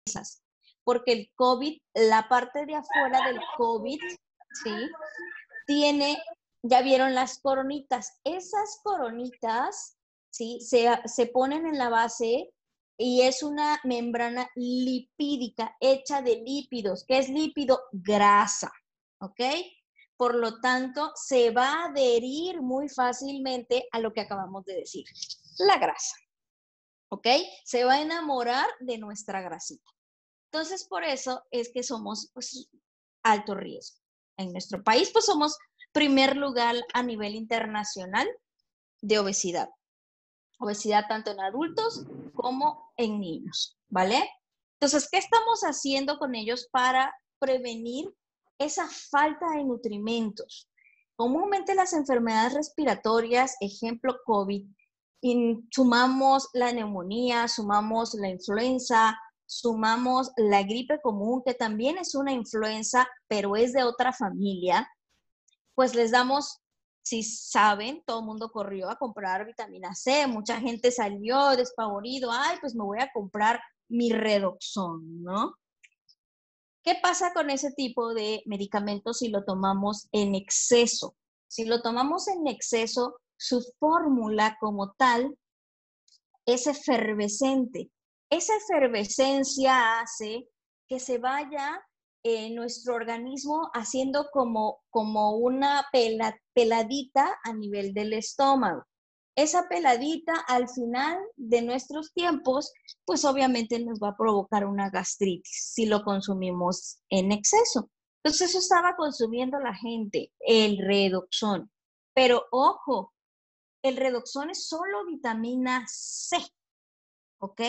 porque el COVID, la parte de afuera del COVID, ¿sí? Tiene, ya vieron las coronitas. Esas coronitas, ¿sí? Se ponen en la base y es una membrana lipídica hecha de lípidos. ¿Qué es lípido? Grasa, ¿ok? Por lo tanto, se va a adherir muy fácilmente a lo que acabamos de decir, la grasa, ¿ok? Se va a enamorar de nuestra grasita. Entonces, por eso es que somos pues, alto riesgo. En nuestro país, pues somos primer lugar a nivel internacional de obesidad. Obesidad tanto en adultos como en niños, ¿vale? Entonces, ¿qué estamos haciendo con ellos para prevenir esa falta de nutrimentos? Comúnmente las enfermedades respiratorias, ejemplo COVID, sumamos la neumonía, sumamos la influenza, sumamos la gripe común, que también es una influenza, pero es de otra familia, pues les damos, si saben, todo el mundo corrió a comprar vitamina C, mucha gente salió despavorido, ay, pues me voy a comprar mi Redoxon, ¿no? ¿Qué pasa con ese tipo de medicamentos si lo tomamos en exceso? Si lo tomamos en exceso, su fórmula como tal es efervescente. Esa efervescencia hace que se vaya nuestro organismo haciendo como una peladita a nivel del estómago. Esa peladita al final de nuestros tiempos, pues obviamente nos va a provocar una gastritis si lo consumimos en exceso. Entonces eso estaba consumiendo la gente, el Redoxon. Pero ojo, el Redoxon es solo vitamina C, ¿ok?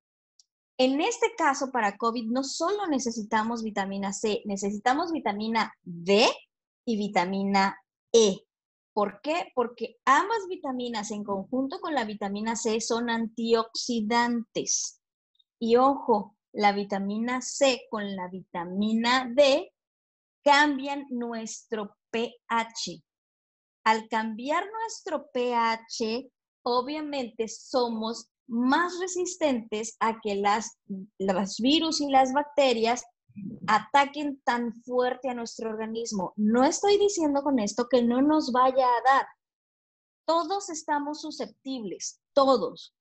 En este caso, para COVID, no solo necesitamos vitamina C, necesitamos vitamina D y vitamina E. ¿Por qué? Porque ambas vitaminas en conjunto con la vitamina C son antioxidantes. Y ojo, la vitamina C con la vitamina D cambian nuestro pH. Al cambiar nuestro pH, obviamente somos más resistentes a que los virus y las bacterias ataquen tan fuerte a nuestro organismo. No estoy diciendo con esto que no nos vaya a dar. Todos estamos susceptibles, todos.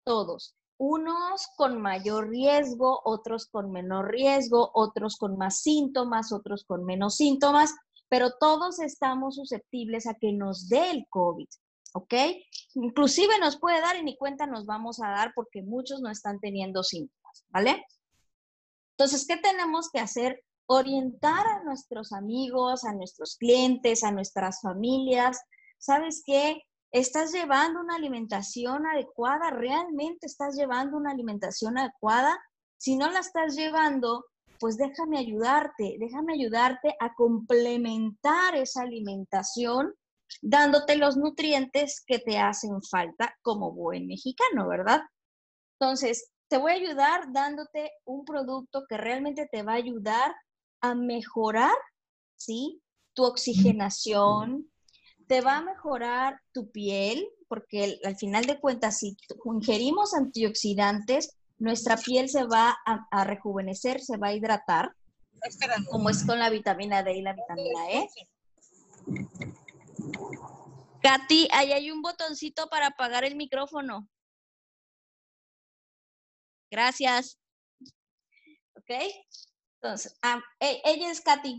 Unos con mayor riesgo, otros con menor riesgo, otros con más síntomas, otros con menos síntomas, pero todos estamos susceptibles a que nos dé el COVID, ¿ok? Inclusive nos puede dar y ni cuenta nos vamos a dar porque muchos no están teniendo síntomas, ¿vale? Entonces, ¿qué tenemos que hacer? Orientar a nuestros amigos, a nuestros clientes, a nuestras familias. ¿Sabes qué? ¿Estás llevando una alimentación adecuada? ¿Realmente estás llevando una alimentación adecuada? Si no la estás llevando, pues déjame ayudarte a complementar esa alimentación dándote los nutrientes que te hacen falta como buen mexicano, ¿verdad? Entonces, te voy a ayudar dándote un producto que realmente te va a ayudar a mejorar, ¿sí? Tu oxigenación, te va a mejorar tu piel, porque al final de cuentas, si ingerimos antioxidantes, nuestra piel se va a rejuvenecer, se va a hidratar, como es con la vitamina D y la vitamina E. Katy, ahí hay un botoncito para apagar el micrófono. Gracias. ¿Ok? Entonces, ella es Katy.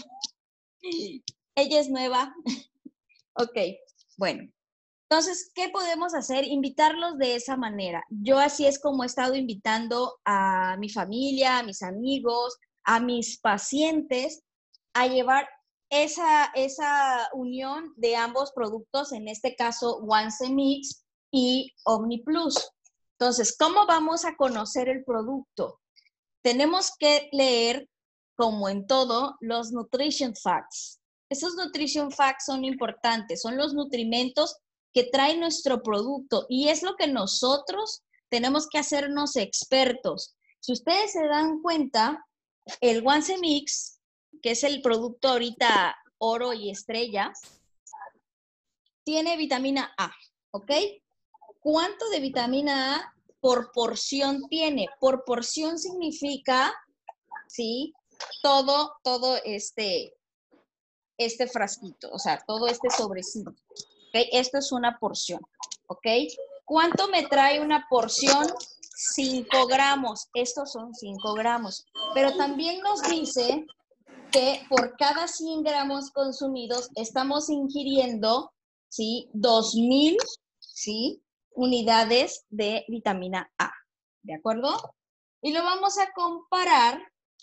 Ella es nueva. Ok, bueno. Entonces, ¿qué podemos hacer? Invitarlos de esa manera. Yo así es como he estado invitando a mi familia, a mis amigos, a mis pacientes a llevar esa unión de ambos productos, en este caso Once Mix y OmniPlus. Entonces, ¿cómo vamos a conocer el producto? Tenemos que leer, como en todo, los nutrition facts. Esos nutrition facts son importantes, son los nutrimentos que trae nuestro producto y es lo que nosotros tenemos que hacernos expertos. Si ustedes se dan cuenta, el Once Mix, que es el producto ahorita oro y estrella, tiene vitamina A, ¿ok? ¿Cuánto de vitamina A por porción tiene. Por porción significa, ¿sí? Todo este frasquito, o sea, todo este sobrecito. ¿Ok? Esto es una porción. ¿Ok? ¿Cuánto me trae una porción? 5 gramos. Estos son 5 gramos. Pero también nos dice que por cada 100 gramos consumidos estamos ingiriendo, ¿sí? 2000, ¿sí? Unidades de vitamina A. ¿De acuerdo? Y lo vamos a comparar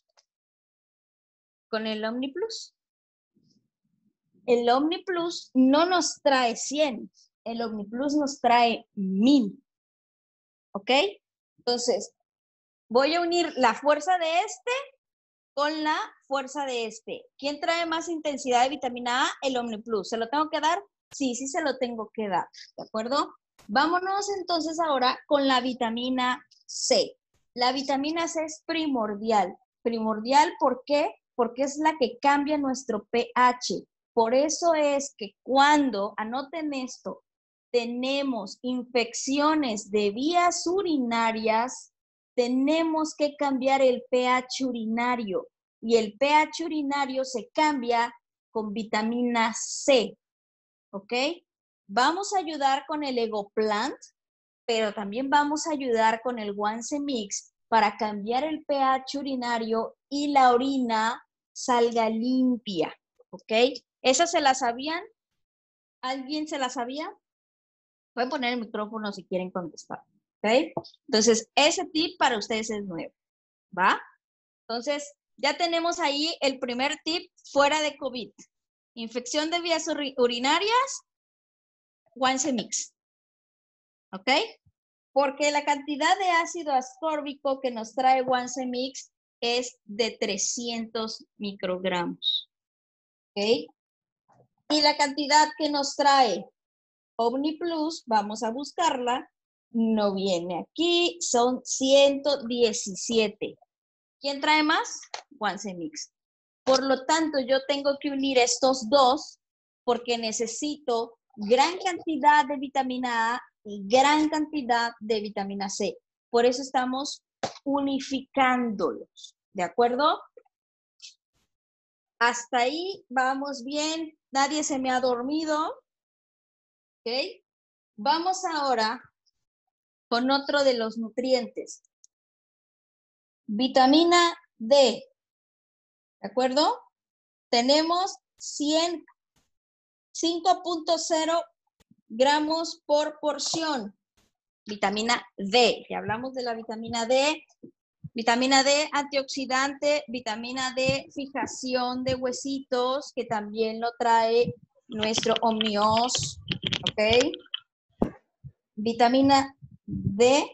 con el OmniPlus. El OmniPlus no nos trae 100, el OmniPlus nos trae 1000. ¿Ok? Entonces, voy a unir la fuerza de este con la fuerza de este. ¿Quién trae más intensidad de vitamina A? El OmniPlus. ¿Se lo tengo que dar? Sí, sí se lo tengo que dar. ¿De acuerdo? Vámonos entonces ahora con la vitamina C. La vitamina C es primordial. Primordial, ¿por qué? Porque es la que cambia nuestro pH. Por eso es que cuando, anoten esto, tenemos infecciones de vías urinarias, tenemos que cambiar el pH urinario. Y el pH urinario se cambia con vitamina C. ¿Ok? Vamos a ayudar con el Egoplant, pero también vamos a ayudar con el Once Mix para cambiar el pH urinario y la orina salga limpia. ¿Ok? ¿Esas se las sabían? ¿Alguien se las sabía? Pueden poner el micrófono si quieren contestar. ¿Ok? Entonces, ese tip para ustedes es nuevo. ¿Va? Entonces, ya tenemos ahí el primer tip fuera de COVID. Infección de vías urinarias, Once Mix. ¿Ok? Porque la cantidad de ácido ascórbico que nos trae Once Mix es de 300 microgramos. ¿Ok? Y la cantidad que nos trae OmniPlus, vamos a buscarla, no viene aquí, son 117. ¿Quién trae más? Once Mix. Por lo tanto, yo tengo que unir estos dos porque necesito gran cantidad de vitamina A y gran cantidad de vitamina C. Por eso estamos unificándolos. ¿De acuerdo? Hasta ahí vamos bien. Nadie se me ha dormido. ¿Ok? Vamos ahora con otro de los nutrientes. Vitamina D. ¿De acuerdo? Tenemos 5.0 gramos por porción. Vitamina D. Ya hablamos de la vitamina D. Vitamina D antioxidante, vitamina D fijación de huesitos, que también lo trae nuestro Omnios. ¿Ok? Vitamina D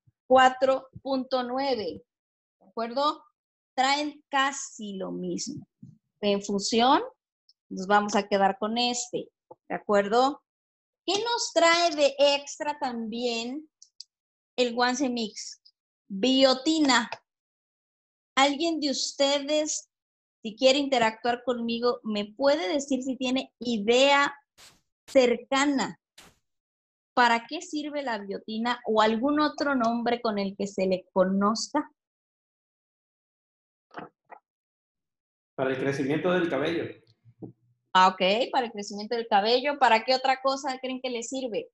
4.9. ¿De acuerdo? Traen casi lo mismo. En función, nos vamos a quedar con este. ¿De acuerdo? ¿Qué nos trae de extra también el Once Mix? Biotina. ¿Alguien de ustedes, si quiere interactuar conmigo, me puede decir si tiene idea cercana para qué sirve la biotina o algún otro nombre con el que se le conozca? Para el crecimiento del cabello. Ah, ok, para el crecimiento del cabello. ¿Para qué otra cosa creen que le sirve?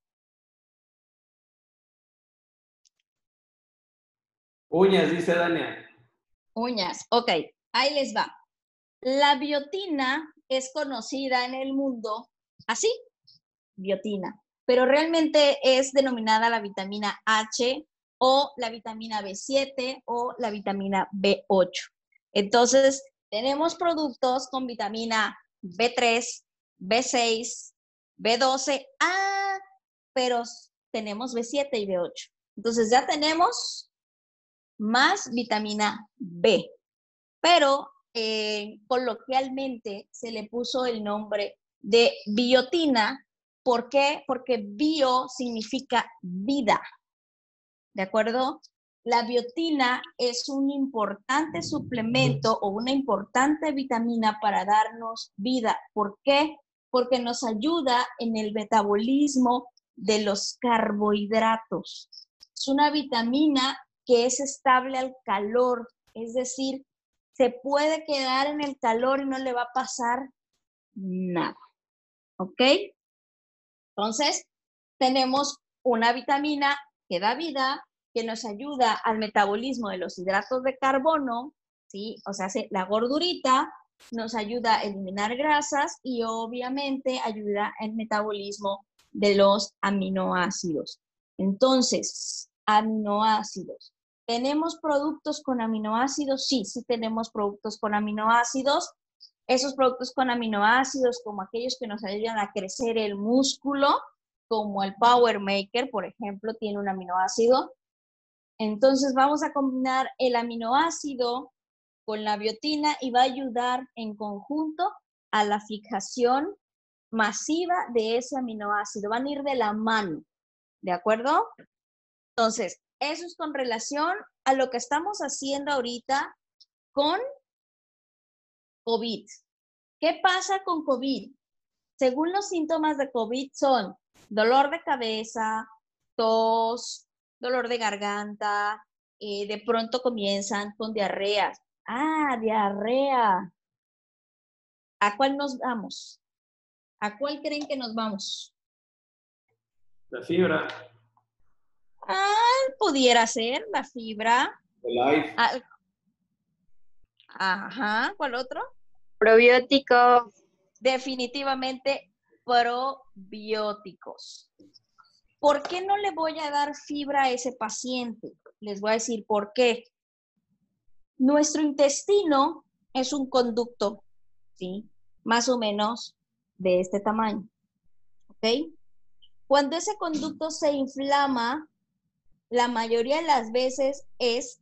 Uñas, dice Dania. Uñas. Ok, ahí les va. La biotina es conocida en el mundo así, biotina, pero realmente es denominada la vitamina H o la vitamina B7 o la vitamina B8. Entonces, tenemos productos con vitamina B3, B6, B12, pero tenemos B7 y B8. Entonces, ya tenemos más vitamina B, pero coloquialmente se le puso el nombre de biotina. ¿Por qué? Porque bio significa vida, ¿de acuerdo? La biotina es un importante suplemento o una importante vitamina para darnos vida. ¿Por qué? Porque nos ayuda en el metabolismo de los carbohidratos. Es una vitamina que es estable al calor, es decir, se puede quedar en el calor y no le va a pasar nada, ¿ok? Entonces, tenemos una vitamina que da vida, que nos ayuda al metabolismo de los hidratos de carbono, ¿sí? O sea, la gordurita nos ayuda a eliminar grasas y obviamente ayuda al metabolismo de los aminoácidos. Entonces, aminoácidos. ¿Tenemos productos con aminoácidos? Sí, sí tenemos productos con aminoácidos. Esos productos con aminoácidos, como aquellos que nos ayudan a crecer el músculo, como el Power Maker, por ejemplo, tiene un aminoácido. Entonces vamos a combinar el aminoácido con la biotina y va a ayudar en conjunto a la fijación masiva de ese aminoácido. Van a ir de la mano, ¿de acuerdo? Entonces, eso es con relación a lo que estamos haciendo ahorita con COVID. ¿Qué pasa con COVID? Según los síntomas de COVID son dolor de cabeza, tos, dolor de garganta, de pronto comienzan con diarrea. Ah, diarrea. ¿A cuál nos vamos? ¿A cuál creen que nos vamos? La fibra. Ah, pudiera ser la fibra. El life. Ah, ajá, ¿cuál otro? Probióticos. Definitivamente probióticos. ¿Por qué no le voy a dar fibra a ese paciente? Les voy a decir por qué. Nuestro intestino es un conducto, ¿sí? Más o menos de este tamaño, ¿ok? Cuando ese conducto se inflama, la mayoría de las veces es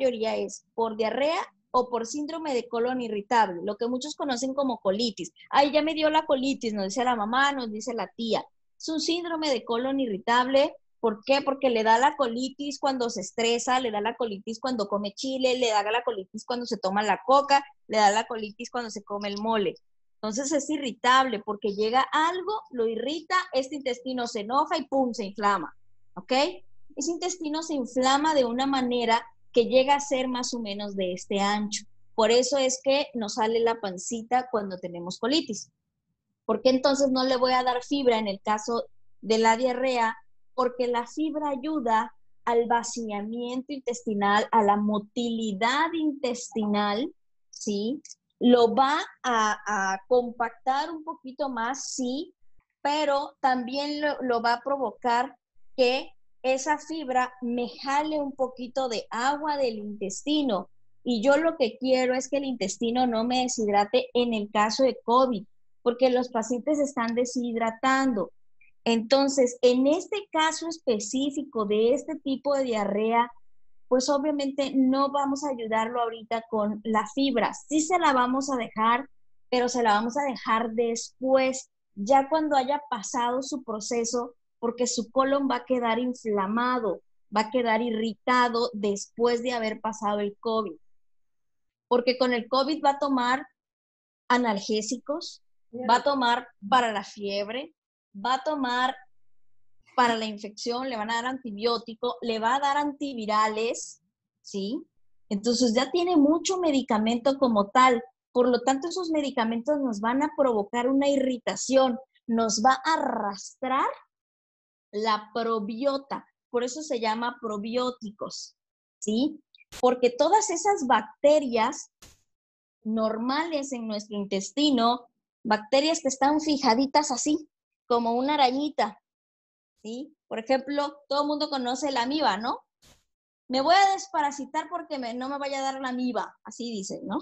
por diarrea o por síndrome de colon irritable, lo que muchos conocen como colitis. Ay, ya me dio la colitis, nos dice la mamá, nos dice la tía. Es un síndrome de colon irritable. ¿Por qué? Porque le da la colitis cuando se estresa, le da la colitis cuando come chile, le da la colitis cuando se toma la coca, le da la colitis cuando se come el mole. Entonces es irritable porque llega algo, lo irrita, este intestino se enoja y ¡pum!, se inflama, ¿ok? Ese intestino se inflama de una manera que llega a ser más o menos de este ancho. Por eso es que nos sale la pancita cuando tenemos colitis. ¿Por qué entonces no le voy a dar fibra en el caso de la diarrea? Porque la fibra ayuda al vaciamiento intestinal, a la motilidad intestinal, ¿sí? Lo va a compactar un poquito más, sí, pero también lo va a provocar que esa fibra me jale un poquito de agua del intestino. Y yo lo que quiero es que el intestino no me deshidrate en el caso de COVID, porque los pacientes están deshidratando. Entonces, en este caso específico de este tipo de diarrea, pues obviamente no vamos a ayudarlo ahorita con la fibra. Sí se la vamos a dejar, pero se la vamos a dejar después, ya cuando haya pasado su proceso, porque su colon va a quedar inflamado, va a quedar irritado después de haber pasado el COVID. Porque con el COVID va a tomar analgésicos, va a tomar para la fiebre, va a tomar para la infección, le van a dar antibiótico, le va a dar antivirales, ¿sí? Entonces ya tiene mucho medicamento como tal. Por lo tanto, esos medicamentos nos van a provocar una irritación, nos va a arrastrar la probiota. Por eso se llama probióticos, ¿sí? Porque todas esas bacterias normales en nuestro intestino, bacterias que están fijaditas así, como una arañita, ¿sí? Por ejemplo, todo el mundo conoce la amiba, ¿no? Me voy a desparasitar porque no me vaya a dar la amiba, así dicen, ¿no?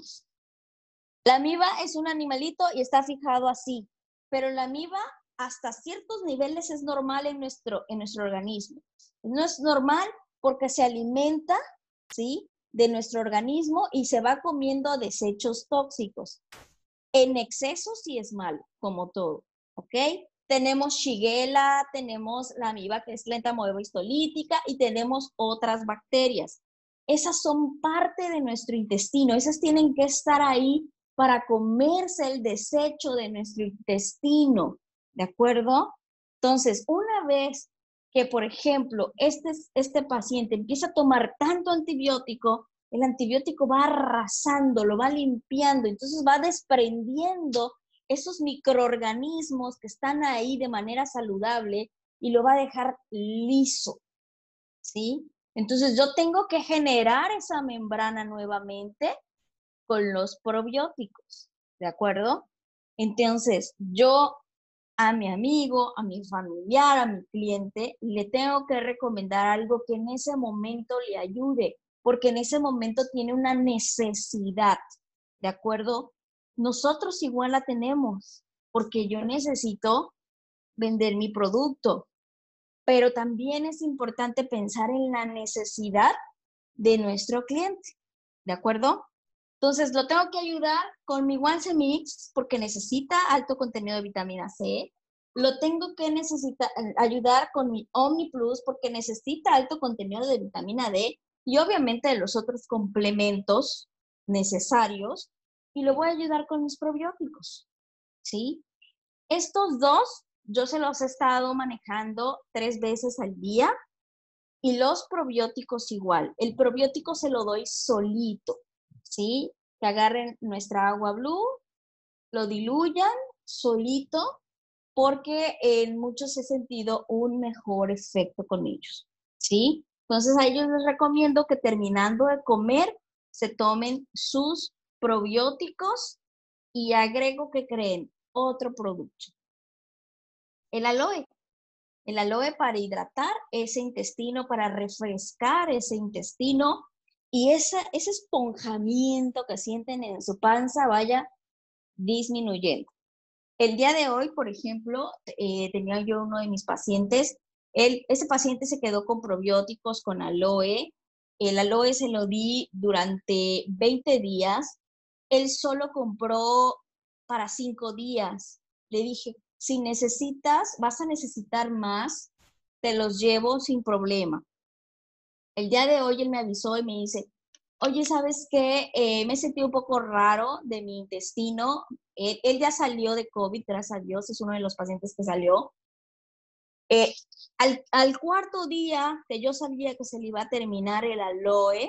La amiba es un animalito y está fijado así, pero la amiba hasta ciertos niveles es normal en nuestro organismo. No es normal porque se alimenta, ¿sí?, de nuestro organismo y se va comiendo desechos tóxicos. En exceso sí es malo, como todo, ¿ok? Tenemos Shigella, tenemos la amiba que es lenta histolítica y tenemos otras bacterias. Esas son parte de nuestro intestino, esas tienen que estar ahí para comerse el desecho de nuestro intestino, ¿de acuerdo? Entonces, una vez que, por ejemplo, este paciente empieza a tomar tanto antibiótico, el antibiótico va arrasando, lo va limpiando, entonces va desprendiendo esos microorganismos que están ahí de manera saludable y lo va a dejar liso, ¿sí? Entonces yo tengo que generar esa membrana nuevamente con los probióticos, ¿de acuerdo? Entonces yo a mi amigo, a mi familiar, a mi cliente, le tengo que recomendar algo que en ese momento le ayude, porque en ese momento tiene una necesidad, ¿de acuerdo? Nosotros igual la tenemos, porque yo necesito vender mi producto, pero también es importante pensar en la necesidad de nuestro cliente, ¿de acuerdo? Entonces, lo tengo que ayudar con mi Once Mix porque necesita alto contenido de vitamina C. Lo tengo que ayudar con mi Omni Plus porque necesita alto contenido de vitamina D y obviamente de los otros complementos necesarios. Y lo voy a ayudar con mis probióticos, ¿sí? Estos dos, yo se los he estado manejando 3 veces al día y los probióticos igual. El probiótico se lo doy solito, ¿sí? Que agarren nuestra agua blue, lo diluyan solito, porque en muchos he sentido un mejor efecto con ellos, ¿sí? Entonces a ellos les recomiendo que terminando de comer, se tomen sus probióticos y agrego que creen otro producto. El aloe. El aloe para hidratar ese intestino, para refrescar ese intestino y ese esponjamiento que sienten en su panza vaya disminuyendo. El día de hoy, por ejemplo, tenía yo uno de mis pacientes, ese paciente se quedó con probióticos, con aloe. El aloe se lo di durante 20 días. Él solo compró para 5 días. Le dije, si necesitas, vas a necesitar más, te los llevo sin problema. El día de hoy él me avisó y me dice, oye, ¿sabes qué? Me he sentido un poco raro de mi intestino. Él ya salió de COVID, gracias a Dios, es uno de los pacientes que salió. Al cuarto día que yo sabía que se le iba a terminar el aloe,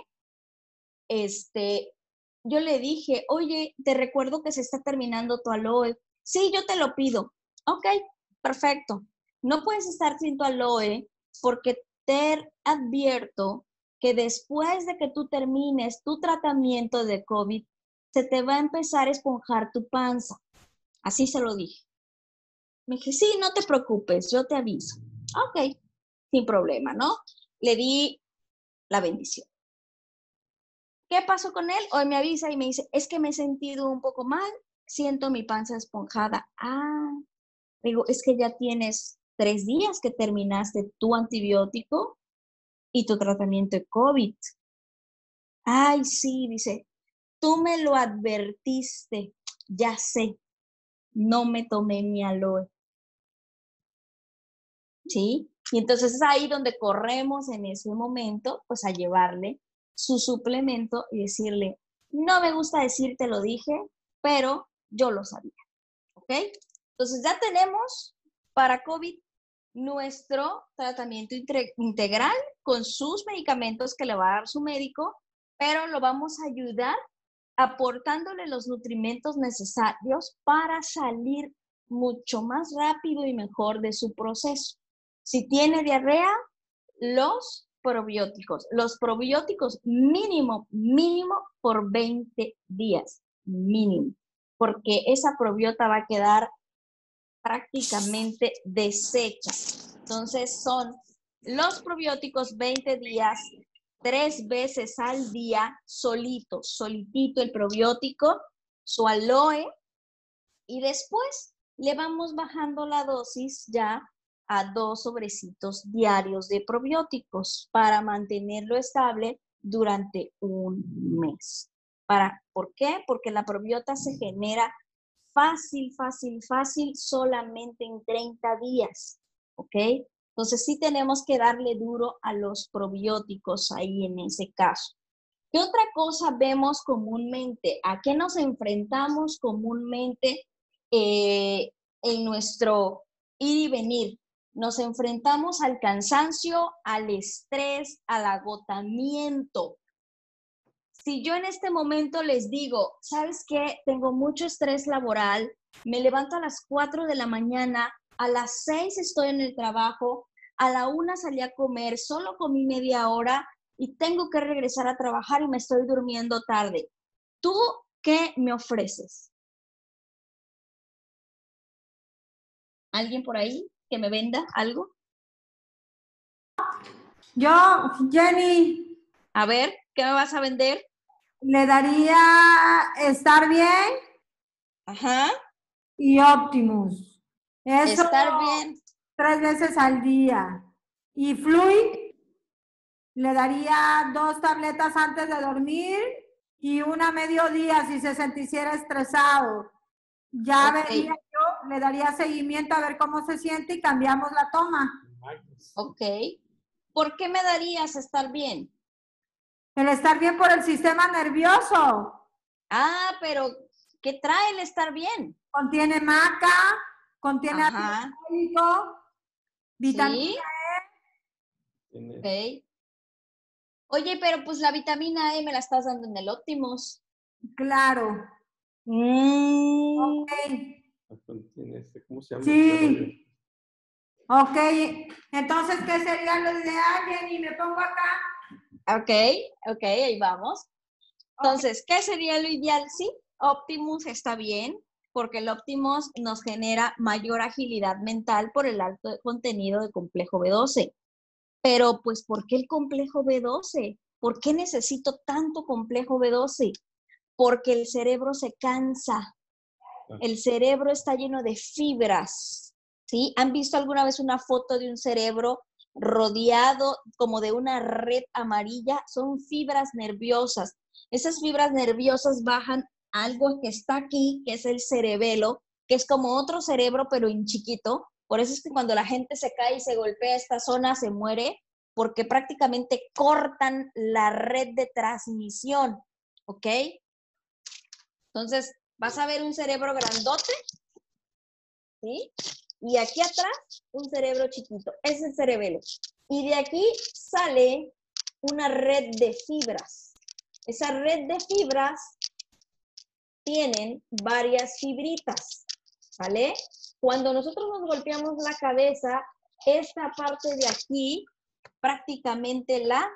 yo le dije, oye, te recuerdo que se está terminando tu aloe. Sí, yo te lo pido. Ok, perfecto. No puedes estar sin tu aloe porque te advierto que después de que tú termines tu tratamiento de COVID, se te va a empezar a esponjar tu panza. Así se lo dije. Me dije, sí, no te preocupes, yo te aviso. Ok, sin problema, ¿no? Le di la bendición. ¿Qué pasó con él? Hoy me avisa y me dice, es que me he sentido un poco mal, siento mi panza esponjada. Ah, digo, es que ya tienes 3 días que terminaste tu antibiótico y tu tratamiento de COVID. Ay, sí, dice, tú me lo advertiste, ya sé, no me tomé mi aloe. ¿Sí? Y entonces es ahí donde corremos en ese momento, pues a llevarle su suplemento y decirle, no me gusta decirte lo dije, pero yo lo sabía, ¿ok? Entonces ya tenemos para COVID nuestro tratamiento integral con sus medicamentos que le va a dar su médico, pero lo vamos a ayudar aportándole los nutrimentos necesarios para salir mucho más rápido y mejor de su proceso. Si tiene diarrea, los probióticos mínimo por 20 días, mínimo, porque esa probiota va a quedar prácticamente deshecha. Entonces son los probióticos 20 días, 3 veces al día, solitito el probiótico, su aloe, y después le vamos bajando la dosis ya a 2 sobrecitos diarios de probióticos para mantenerlo estable durante un mes. ¿Por qué? Porque la probiota se genera fácil, solamente en 30 días, ¿ok? Entonces sí tenemos que darle duro a los probióticos ahí en ese caso. ¿Qué otra cosa vemos comúnmente? ¿A qué nos enfrentamos comúnmente en nuestro ir y venir? Nos enfrentamos al cansancio, al estrés, al agotamiento. Si yo en este momento les digo, ¿sabes qué? Tengo mucho estrés laboral, me levanto a las 4 de la mañana, a las 6 estoy en el trabajo, a la 1 salí a comer, solo comí media hora y tengo que regresar a trabajar y me estoy durmiendo tarde. ¿Tú qué me ofreces? ¿Alguien por ahí que me venda algo? Yo, Jenny, A ver, ¿qué me vas a vender? le daría Estar Bien Ajá. y Optimus. Eso Estar bien. 3 veces al día. Y Fluid, le daría 2 tabletas antes de dormir y una a mediodía si se sintiera estresado. Ya vería yo, le daría seguimiento a ver cómo se siente y cambiamos la toma. Ok. ¿Por qué me darías estar bien? El estar bien por el sistema nervioso. Ah, pero ¿qué trae el estar bien? Contiene maca, contiene Ajá. ácido fólico, vitamina Sí. Ok. Oye, pero pues la vitamina E me la estás dando en el Optimus. E. Claro. Ok. ¿Cómo se llama? Sí. Ok. Entonces, ¿qué sería lo ideal, Jenny? Me pongo acá. Ok, ahí vamos. Entonces, ¿qué sería lo ideal? Sí, Optimus está bien, porque el Optimus nos genera mayor agilidad mental por el alto contenido de complejo B12. Pero, pues, ¿por qué el complejo B12? ¿Por qué necesito tanto complejo B12? Porque el cerebro se cansa. El cerebro está lleno de fibras, ¿sí? ¿Han visto alguna vez una foto de un cerebro rodeado como de una red amarilla? Son fibras nerviosas. Esas fibras nerviosas bajan a algo que está aquí, que es el cerebelo, que es como otro cerebro, pero en chiquito. Por eso es que cuando la gente se cae y se golpea esta zona, se muere, porque prácticamente cortan la red de transmisión, ¿ok? Entonces, vas a ver un cerebro grandote, ¿sí? Y aquí atrás, un cerebro chiquito. Es el cerebelo. Y de aquí sale una red de fibras. Esa red de fibras tienen varias fibritas, ¿vale? Cuando nosotros nos golpeamos la cabeza, esta parte de aquí prácticamente la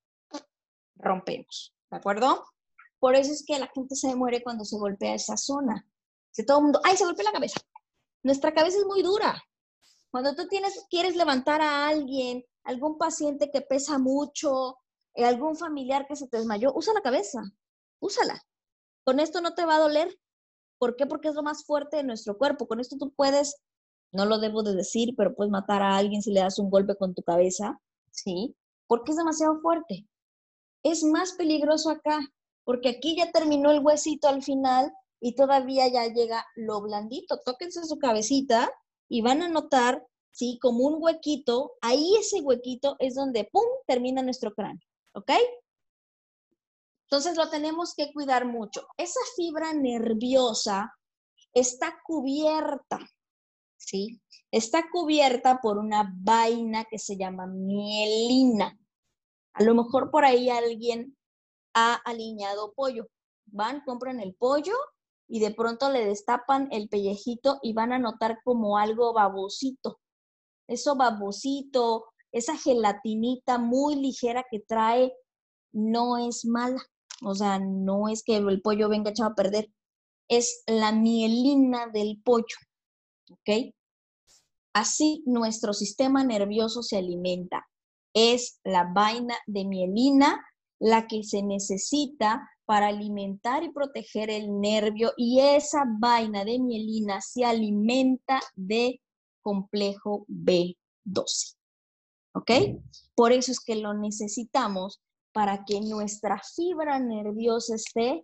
rompemos, ¿de acuerdo? Por eso es que la gente se muere cuando se golpea esa zona. Que todo el mundo, ¡ay, se golpea la cabeza! Nuestra cabeza es muy dura. Cuando tú quieres levantar a alguien, algún paciente que pesa mucho, algún familiar que se te desmayó, usa la cabeza, úsala. Con esto no te va a doler. ¿Por qué? Porque es lo más fuerte de nuestro cuerpo. Con esto tú puedes, no lo debo de decir, pero puedes matar a alguien si le das un golpe con tu cabeza, ¿sí? Porque es demasiado fuerte. Es más peligroso acá, porque aquí ya terminó el huesito al final y todavía ya llega lo blandito. Tóquense su cabecita y van a notar, ¿sí? Como un huequito, ahí ese huequito es donde, ¡pum!, termina nuestro cráneo, ¿ok? Entonces lo tenemos que cuidar mucho. Esa fibra nerviosa está cubierta, ¿sí? Está cubierta por una vaina que se llama mielina. A lo mejor por ahí alguien ha aliñado pollo. Van, compran el pollo y de pronto le destapan el pellejito y van a notar como algo babosito. Eso babosito, esa gelatinita muy ligera que trae, no es mala. O sea, no es que el pollo venga echado a perder. Es la mielina del pollo, ¿ok? Así nuestro sistema nervioso se alimenta. Es la vaina de mielina la que se necesita para alimentar y proteger el nervio, y esa vaina de mielina se alimenta de complejo B12. ¿Ok? Por eso es que lo necesitamos para que nuestra fibra nerviosa esté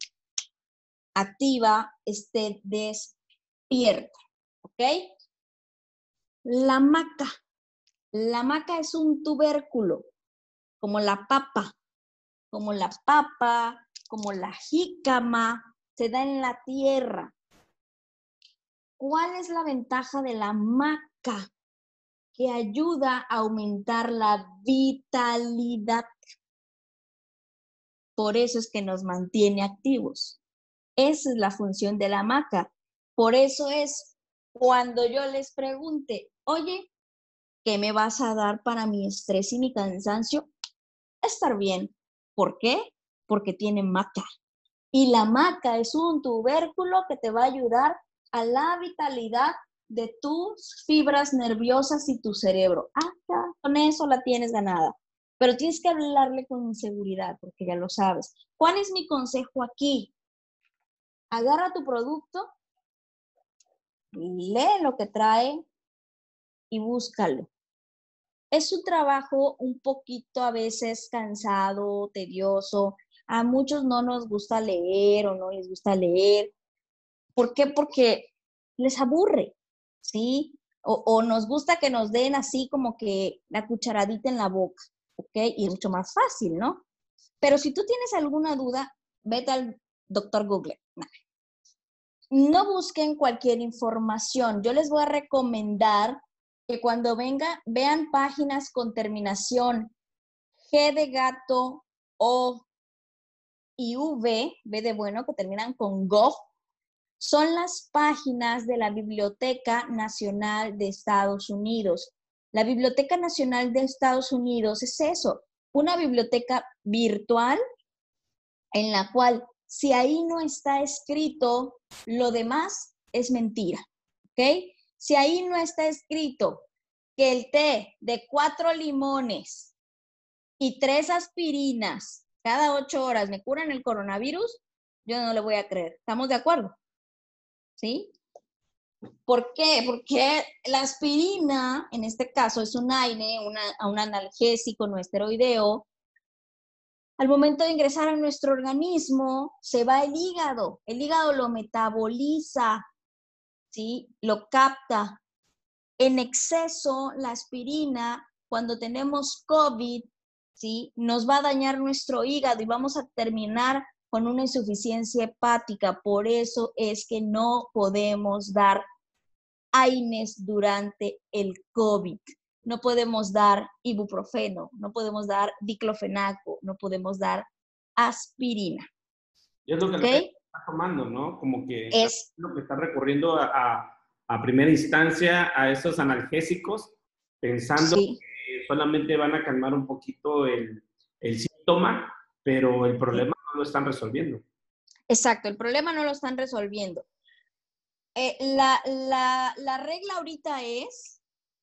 activa, esté despierta. ¿Ok? La maca. La maca es un tubérculo, como la papa, como la jícama, se da en la tierra. ¿Cuál es la ventaja de la maca? que ayuda a aumentar la vitalidad. Por eso es que nos mantiene activos. Esa es la función de la maca. Por eso es cuando yo les pregunte, oye, ¿qué me vas a dar para mi estrés y mi cansancio? Estar bien. ¿Por qué? Porque tiene maca. Y la maca es un tubérculo que te va a ayudar a la vitalidad de tus fibras nerviosas y tu cerebro. Ya, con eso la tienes ganada. Pero tienes que hablarle con seguridad, porque ya lo sabes. ¿Cuál es mi consejo aquí? Agarra tu producto, lee lo que trae y búscalo. Es un trabajo un poquito a veces cansado, tedioso. A muchos no nos gusta leer o no les gusta leer. ¿Por qué? Porque les aburre, ¿sí? O nos gusta que nos den así como que la cucharadita en la boca, ¿ok? Y es mucho más fácil, ¿no? Pero si tú tienes alguna duda, vete al doctor Google. No busquen cualquier información. Yo les voy a recomendar que cuando vean páginas con terminación G de gato, O y V, V de bueno, que terminan con gov, son las páginas de la Biblioteca Nacional de Estados Unidos. La Biblioteca Nacional de Estados Unidos es eso, una biblioteca virtual en la cual si ahí no está escrito, lo demás es mentira, ¿ok? Si ahí no está escrito que el té de 4 limones y 3 aspirinas cada 8 horas me curan el coronavirus, yo no le voy a creer. ¿Estamos de acuerdo? ¿Sí? ¿Por qué? Porque la aspirina, en este caso, es un AINE, un analgésico no esteroideo. Al momento de ingresar a nuestro organismo, se va el hígado lo metaboliza, ¿sí? Lo capta. En exceso, la aspirina, cuando tenemos COVID, ¿sí? Nos va a dañar nuestro hígado y vamos a terminar con una insuficiencia hepática. Por eso es que no podemos dar AINES durante el COVID. No podemos dar ibuprofeno, no podemos dar diclofenaco, no podemos dar aspirina. Y es lo que la ¿Ok? gente está tomando, ¿no? Como que Es lo que está recurriendo a primera instancia a esos analgésicos, pensando sí, que solamente van a calmar un poquito el síntoma, pero el problema no lo están resolviendo. exacto. El problema no lo están resolviendo. La regla ahorita es,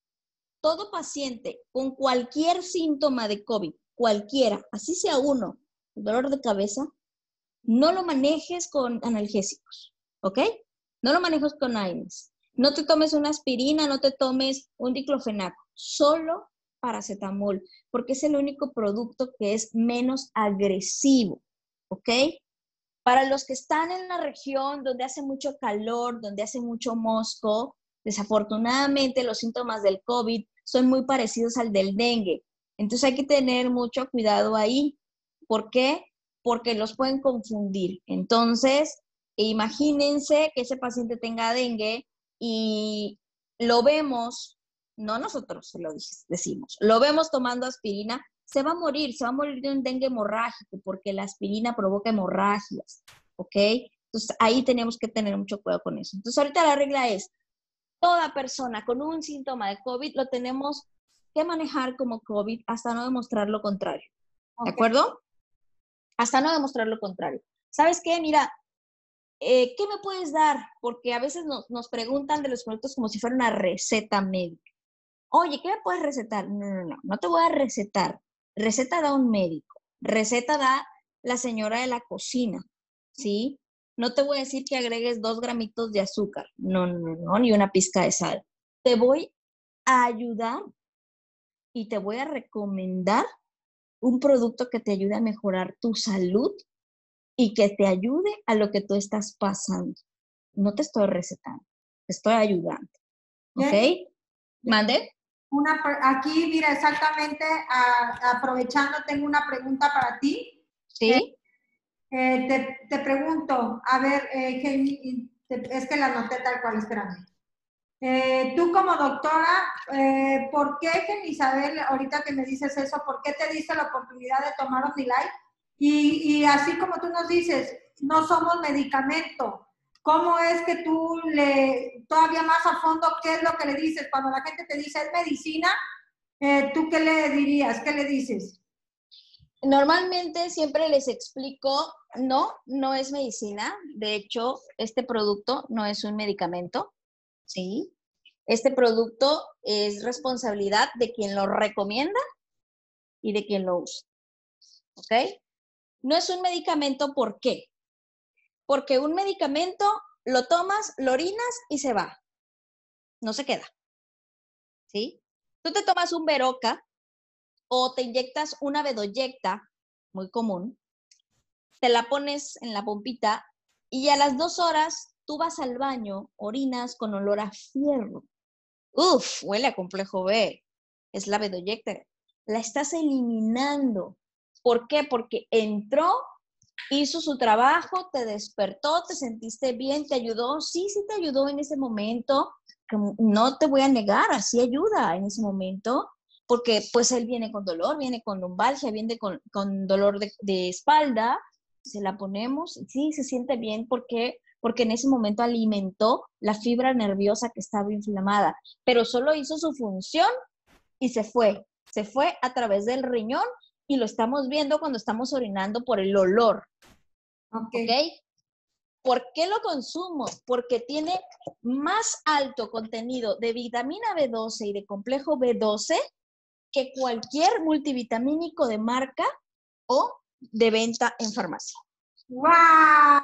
todo paciente con cualquier síntoma de COVID, cualquiera, así sea uno, dolor de cabeza, no lo manejes con analgésicos, ¿ok? No lo manejes con AINES. No te tomes una aspirina, no te tomes un diclofenaco, solo paracetamol, porque es el único producto que es menos agresivo, ¿ok? Para los que están en la región donde hace mucho calor, donde hace mucho mosco, desafortunadamente los síntomas del COVID son muy parecidos al del dengue. Entonces hay que tener mucho cuidado ahí. ¿Por qué? Porque los pueden confundir. Entonces, imagínense que ese paciente tenga dengue y lo vemos, no nosotros se lo decimos, lo vemos tomando aspirina, se va a morir de un dengue hemorrágico porque la aspirina provoca hemorragias, ¿ok? Entonces ahí tenemos que tener mucho cuidado con eso. Entonces ahorita la regla es, toda persona con un síntoma de COVID lo tenemos que manejar como COVID hasta no demostrar lo contrario, ¿de acuerdo? Hasta no demostrar lo contrario. ¿Sabes qué? Mira, ¿qué me puedes dar? Porque a veces nos preguntan de los productos como si fuera una receta médica. Oye, ¿qué me puedes recetar? No te voy a recetar. Receta da un médico. Receta da la señora de la cocina, ¿sí? No te voy a decir que agregues 2 gramitos de azúcar. No, ni una pizca de sal. Te voy a ayudar y te voy a recomendar un producto que te ayude a mejorar tu salud y que te ayude a lo que tú estás pasando. No te estoy recetando, te estoy ayudando. ¿Ok? ¿Mande? Aquí, mira, exactamente, aprovechando, tengo una pregunta para ti. ¿Sí? Te pregunto, a ver, es que la anoté tal cual, espérame. Tú como doctora, ¿por qué, Isabel, ahorita que me dices eso, por qué te diste la oportunidad de tomar OmniLife? Y así como tú nos dices, no somos medicamento. ¿Cómo es que tú todavía más a fondo, qué es lo que le dices? Cuando la gente te dice es medicina, ¿tú qué le dirías? ¿Qué le dices? Normalmente siempre les explico, no es medicina. De hecho, este producto no es un medicamento, ¿sí? Este producto es responsabilidad de quien lo recomienda y de quien lo usa, ¿ok? No es un medicamento, ¿por qué? Porque un medicamento lo tomas, lo orinas y se va. No se queda, ¿sí? Tú te tomas un Beroca o te inyectas una Bedoyecta, muy común, te la pones en la pompita y a las 2 horas tú vas al baño, orinas con olor a fierro. Uf, huele a complejo B. Es la Bedoyecta. La estás eliminando. ¿Por qué? Porque entró, hizo su trabajo, te despertó, te sentiste bien, te ayudó. Sí te ayudó en ese momento. No te voy a negar, así ayuda en ese momento, porque pues él viene con dolor, viene con lumbalgia, viene con dolor de espalda, se la ponemos, sí, se siente bien, porque en ese momento alimentó la fibra nerviosa que estaba inflamada, pero solo hizo su función y se fue a través del riñón y lo estamos viendo cuando estamos orinando por el olor. ¿Ok? ¿Por qué lo consumo? Porque tiene más alto contenido de vitamina B12 y de complejo B12 que cualquier multivitamínico de marca o de venta en farmacia. ¡Wow!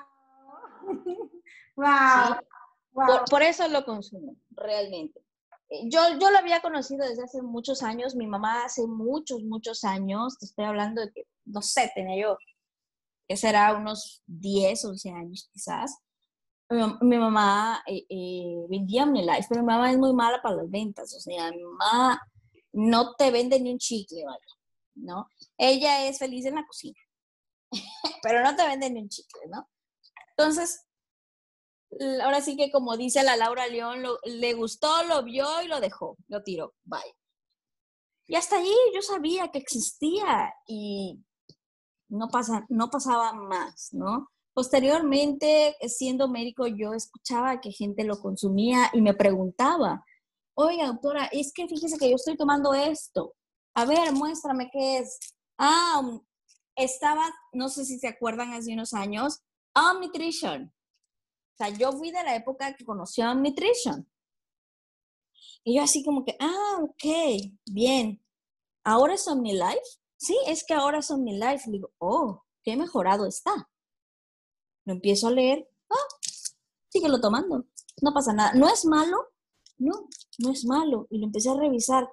¡Wow! ¿Sí? Por eso lo consumo, realmente. Yo lo había conocido desde hace muchos años. Mi mamá hace muchos años, te estoy hablando de que, no sé, tenía yo, que será unos 10, 11 años quizás. Mi mamá vendía OmniLife, pero mi mamá es muy mala para las ventas. O sea, mi mamá no te vende ni un chicle, vaya, ¿no? Ella es feliz en la cocina, pero no te vende ni un chicle, ¿no? Entonces, ahora sí que como dice la Laura León, le gustó, lo vio y lo dejó, lo tiró, bye. Y hasta allí yo sabía que existía y no pasaba más, ¿no? Posteriormente, siendo médico, yo escuchaba que gente lo consumía y me preguntaba, oiga, doctora, es que fíjese que yo estoy tomando esto. A ver, muéstrame qué es. Estaba, no sé si se acuerdan, hace unos años, Omnitrition. O sea, yo fui de la época que conoció Omnitrition. Y yo así como que, ok, bien. ¿Ahora es OmniLife? Sí, es que ahora es OmniLife. Le digo, oh, qué mejorado está. Lo empiezo a leer. Síguelo tomando. No pasa nada. ¿No es malo? No es malo. Y lo empecé a revisar.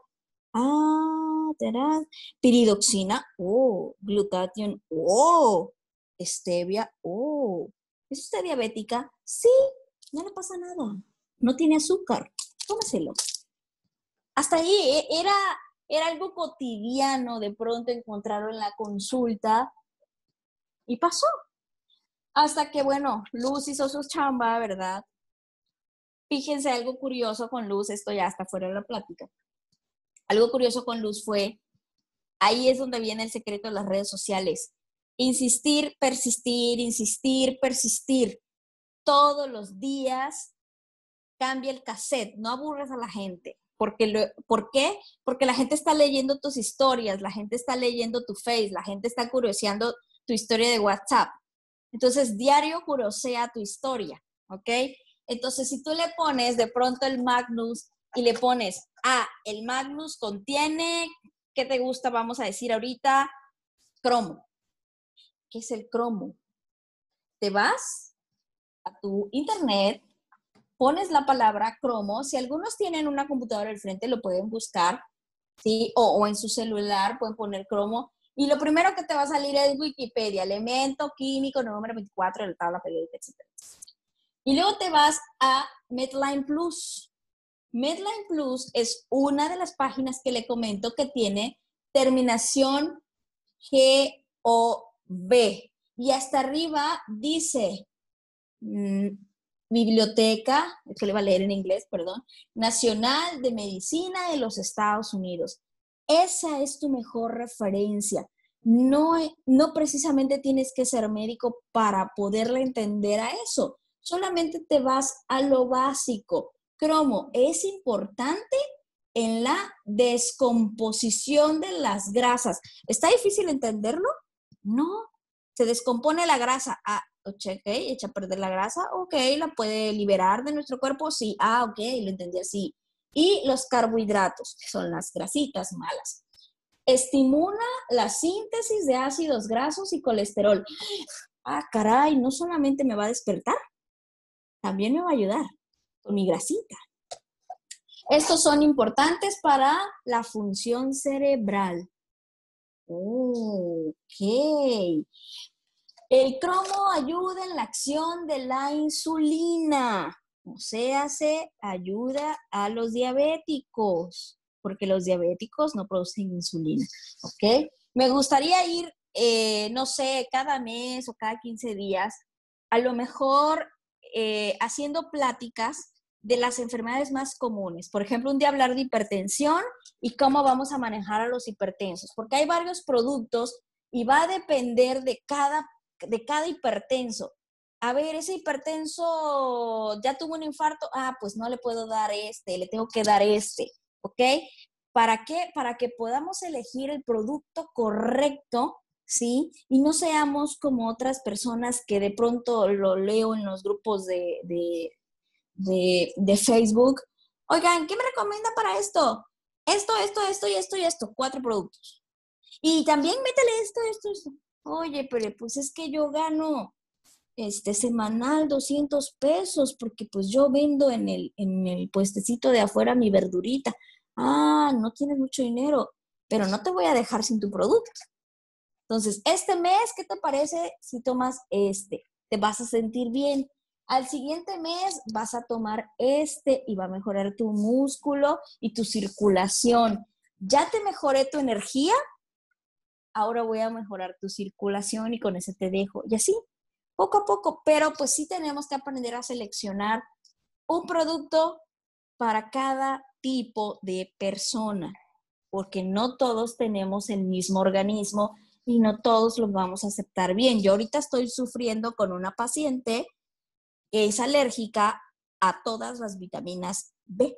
Piridoxina. Oh, glutatión. Oh, stevia. Oh, ¿es usted diabética? Sí, no le pasa nada. No tiene azúcar. Tómaselo. Hasta ahí era algo cotidiano de pronto encontrarlo en la consulta y pasó. Hasta que, bueno, Luz hizo su chamba, ¿verdad? Fíjense algo curioso con Luz, esto ya está fuera de la plática. Algo curioso con Luz fue, ahí es donde viene el secreto de las redes sociales. Insistir, persistir. Todos los días cambia el cassette, no aburres a la gente. ¿Por qué? Porque la gente está leyendo tus historias, la gente está leyendo tu Face, la gente está curioseando tu historia de WhatsApp. Entonces, diario curosea tu historia, ¿ok? Entonces, si tú le pones de pronto el Magnus y le pones, el Magnus contiene, ¿qué te gusta? Vamos a decir ahorita, cromo. ¿Qué es el cromo? Te vas a tu internet, pones la palabra cromo. Si algunos tienen una computadora al frente, lo pueden buscar, ¿sí? O en su celular pueden poner cromo. Y lo primero que te va a salir es Wikipedia, elemento químico número 24 de la tabla periódica, etc. Y luego te vas a Medline Plus. Medline Plus es una de las páginas que le comento que tiene terminación GOV. Y hasta arriba dice Biblioteca, es que le va a leer en inglés, perdón, Nacional de Medicina de los Estados Unidos. Esa es tu mejor referencia. No, no precisamente tienes que ser médico para poderle entender a eso. Solamente te vas a lo básico. Cromo es importante en la descomposición de las grasas. ¿Está difícil entenderlo? No. Se descompone la grasa. Ah, ok, echa a perder la grasa. Ok, ¿la puede liberar de nuestro cuerpo? Sí. Ah, ok, lo entendí así. Y los carbohidratos, que son las grasitas malas. Estimula la síntesis de ácidos grasos y colesterol. Ah, caray, no solamente me va a despertar, también me va a ayudar con mi grasita. Estos son importantes para la función cerebral. Ok. El cromo ayuda en la acción de la insulina. O sea, se ayuda a los diabéticos, porque los diabéticos no producen insulina. ¿Ok? Me gustaría ir, no sé, cada mes o cada 15 días, a lo mejor haciendo pláticas de las enfermedades más comunes. Por ejemplo, un día hablar de hipertensión y cómo vamos a manejar a los hipertensos, porque hay varios productos y va a depender de cada hipertenso. A ver, ese hipertenso ya tuvo un infarto, pues no le puedo dar le tengo que dar ¿ok? ¿Para qué? Para que podamos elegir el producto correcto, ¿sí? Y no seamos como otras personas que de pronto lo leo en los grupos de Facebook. Oigan, ¿qué me recomienda para esto? Esto y esto. 4 productos. Y también métele esto. Oye, pero pues es que yo gano semanal 200 pesos porque pues yo vendo en el puestecito de afuera mi verdurita. No tienes mucho dinero, pero no te voy a dejar sin tu producto. Entonces, este mes, ¿qué te parece si tomas Te vas a sentir bien. Al siguiente mes vas a tomar y va a mejorar tu músculo y tu circulación. Ya te mejoré tu energía, ahora voy a mejorar tu circulación y con ese te dejo. Y así, poco a poco, pero pues sí tenemos que aprender a seleccionar un producto para cada tipo de persona, porque no todos tenemos el mismo organismo y no todos los vamos a aceptar bien. Yo ahorita estoy sufriendo con una paciente que es alérgica a todas las vitaminas B.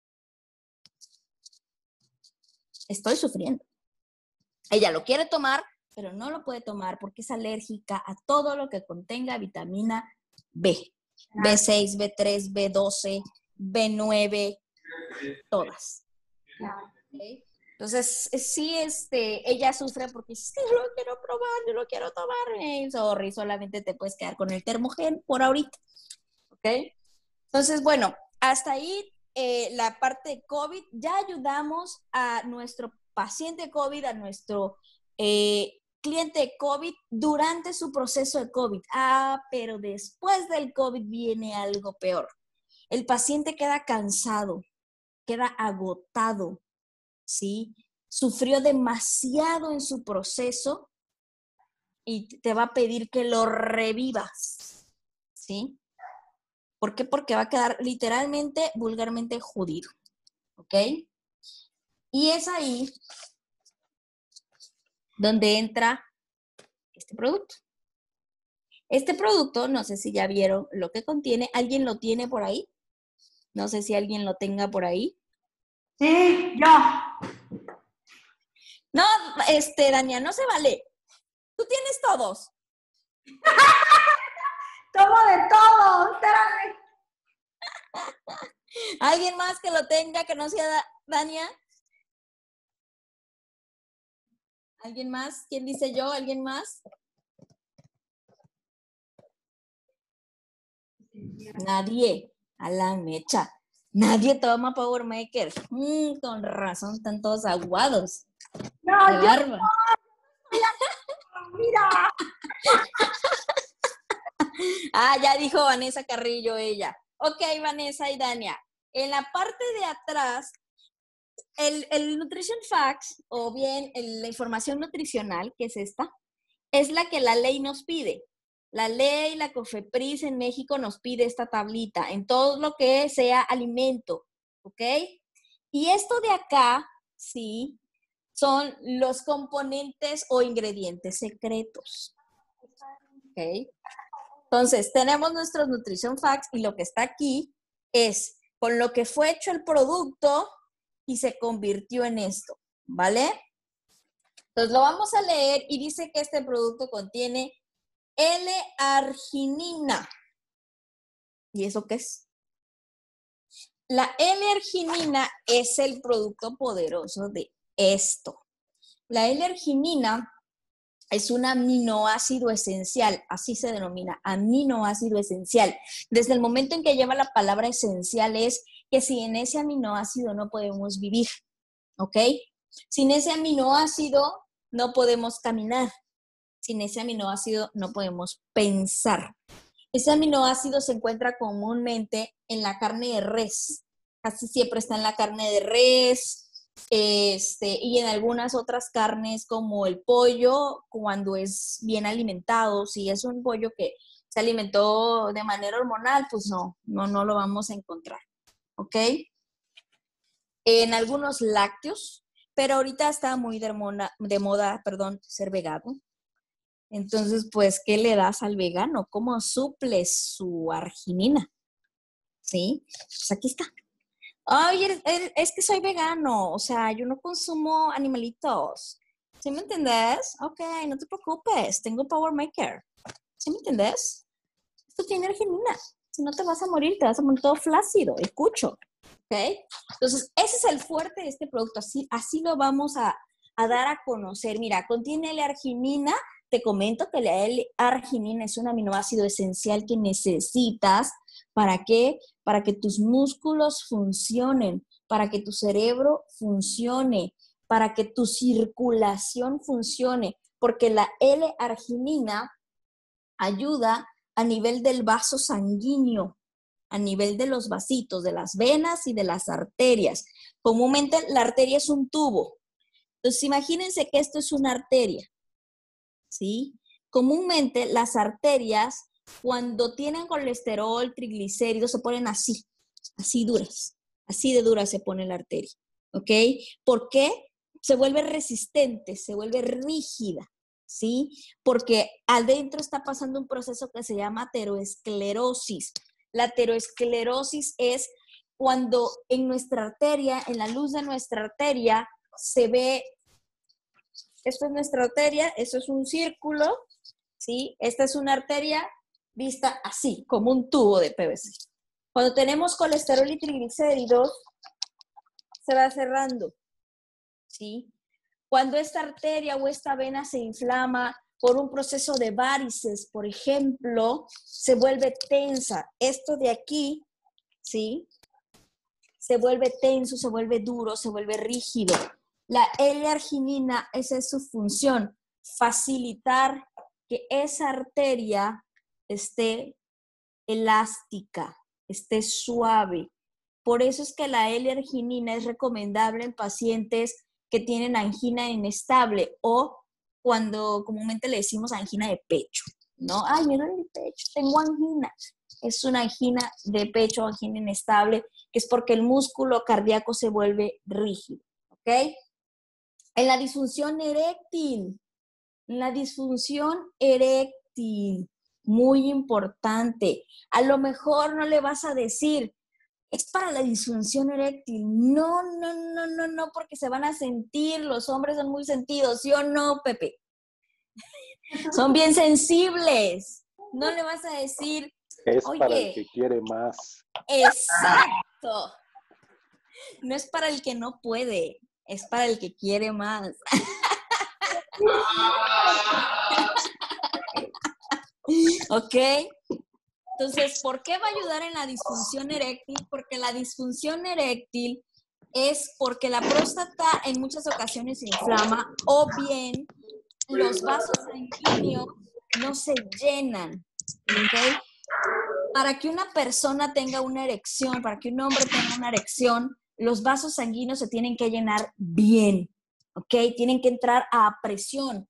Estoy sufriendo. Ella lo quiere tomar, pero no lo puede tomar porque es alérgica a todo lo que contenga vitamina B. B6, B3, B12, B9, todas. ¿Okay? Entonces, sí, ella sufre porque dice, yo lo quiero probar, yo lo quiero tomar. Sorry, solamente te puedes quedar con el Termogen por ahorita. ¿Ok? Entonces, bueno, hasta ahí la parte de COVID. Ya ayudamos a nuestro paciente COVID, a nuestro cliente COVID durante su proceso de COVID. Pero después del COVID viene algo peor. El paciente queda cansado, queda agotado, ¿sí? Sufrió demasiado en su proceso y te va a pedir que lo revivas, ¿sí? ¿Por qué? Porque va a quedar literalmente, vulgarmente jodido, ¿ok? Y es ahí donde entra este producto. Este producto, no sé si ya vieron lo que contiene. ¿Alguien lo tiene por ahí? No sé si alguien lo tenga por ahí. Sí, yo. No, Dania, no se vale. Tú tienes todos. Tomo de todo, espérame. ¿Alguien más que lo tenga que no sea Dania? ¿Alguien más? ¿Quién dice yo? ¿Alguien más? Nadie. A la mecha. Nadie toma Power Maker. Con razón, están todos aguados. No, Qué yo bárbaro. Mira. Ya dijo Vanessa Carrillo ella. Ok, Vanessa y Dania. En la parte de atrás, el Nutrition Facts, o bien la información nutricional, que es esta, es la que la ley nos pide. La ley, la COFEPRIS en México nos pide esta tablita en todo lo que sea alimento, ¿ok? Y esto de acá, sí, son los componentes o ingredientes secretos, ¿ok? Entonces, tenemos nuestros Nutrition Facts y lo que está aquí es con lo que fue hecho el producto y se convirtió en esto, ¿vale? Entonces, lo vamos a leer y dice que este producto contiene L-arginina. ¿Y eso qué es? La L-arginina es el producto poderoso de esto. La L-arginina es un aminoácido esencial, así se denomina, aminoácido esencial. Desde el momento en que lleva la palabra esencial es que sin ese aminoácido no podemos vivir, ¿ok? Sin ese aminoácido no podemos caminar. Sin ese aminoácido no podemos pensar. Ese aminoácido se encuentra comúnmente en la carne de res. Casi siempre está en la carne de res, y en algunas otras carnes como el pollo, cuando es bien alimentado. Si es un pollo que se alimentó de manera hormonal, pues no lo vamos a encontrar, ¿ok? En algunos lácteos, pero ahorita está muy de moda, ser vegano. Entonces, pues, ¿qué le das al vegano? ¿Cómo suples su arginina? ¿Sí? Pues aquí está. Ay, es que soy vegano, o sea, yo no consumo animalitos. ¿Sí me entendés? Ok, no te preocupes, tengo Power Maker. ¿Sí me entendés? Esto tiene arginina. Si no te vas a morir, te vas a morir todo flácido, el cucho. ¿Ok? Entonces, ese es el fuerte de este producto. Así lo vamos a dar a conocer. Mira, contiene L-arginina. Te comento que la L-arginina es un aminoácido esencial que necesitas. ¿Para qué? Para que tus músculos funcionen, para que tu cerebro funcione, para que tu circulación funcione, porque la L-arginina ayuda a nivel del vaso sanguíneo, a nivel de los vasitos, de las venas y de las arterias. Comúnmente la arteria es un tubo. Entonces imagínense que esto es una arteria, ¿sí? Comúnmente las arterias, cuando tienen colesterol, triglicéridos, se ponen así duras. Así de dura se pone la arteria, ¿ok? ¿Por qué? Se vuelve resistente, se vuelve rígida, ¿sí? Porque adentro está pasando un proceso que se llama aterosclerosis. La aterosclerosis es cuando en nuestra arteria, en la luz de nuestra arteria, se ve, esto es nuestra arteria, esto es un círculo, ¿sí? Esta es una arteria vista así, como un tubo de PVC. Cuando tenemos colesterol y triglicéridos, se va cerrando, ¿sí? Cuando esta arteria o esta vena se inflama por un proceso de varices, por ejemplo, se vuelve tensa. Esto de aquí, ¿sí? Se vuelve tenso, se vuelve duro, se vuelve rígido. La L-arginina, esa es su función, facilitar que esa arteria esté elástica, esté suave. Por eso es que la L-arginina es recomendable en pacientes que tienen angina inestable o cuando comúnmente le decimos angina de pecho, ¿no? Ay, me duele el pecho, tengo angina. Es una angina de pecho, angina inestable, que es porque el músculo cardíaco se vuelve rígido, ¿ok? En la disfunción eréctil, muy importante. A lo mejor no le vas a decir, es para la disfunción eréctil. No, porque se van a sentir, los hombres son muy sentidos, ¿sí o no, Pepe? Son bien sensibles. No le vas a decir, es oye, para el que quiere más. Exacto. No es para el que no puede, es para el que quiere más. ¿Ok? Entonces, ¿por qué va a ayudar en la disfunción eréctil? Porque la disfunción eréctil es porque la próstata en muchas ocasiones se inflama o bien los vasos sanguíneos no se llenan, ¿ok? Para que una persona tenga una erección, para que un hombre tenga una erección, los vasos sanguíneos se tienen que llenar bien, ¿ok? Tienen que entrar a presión.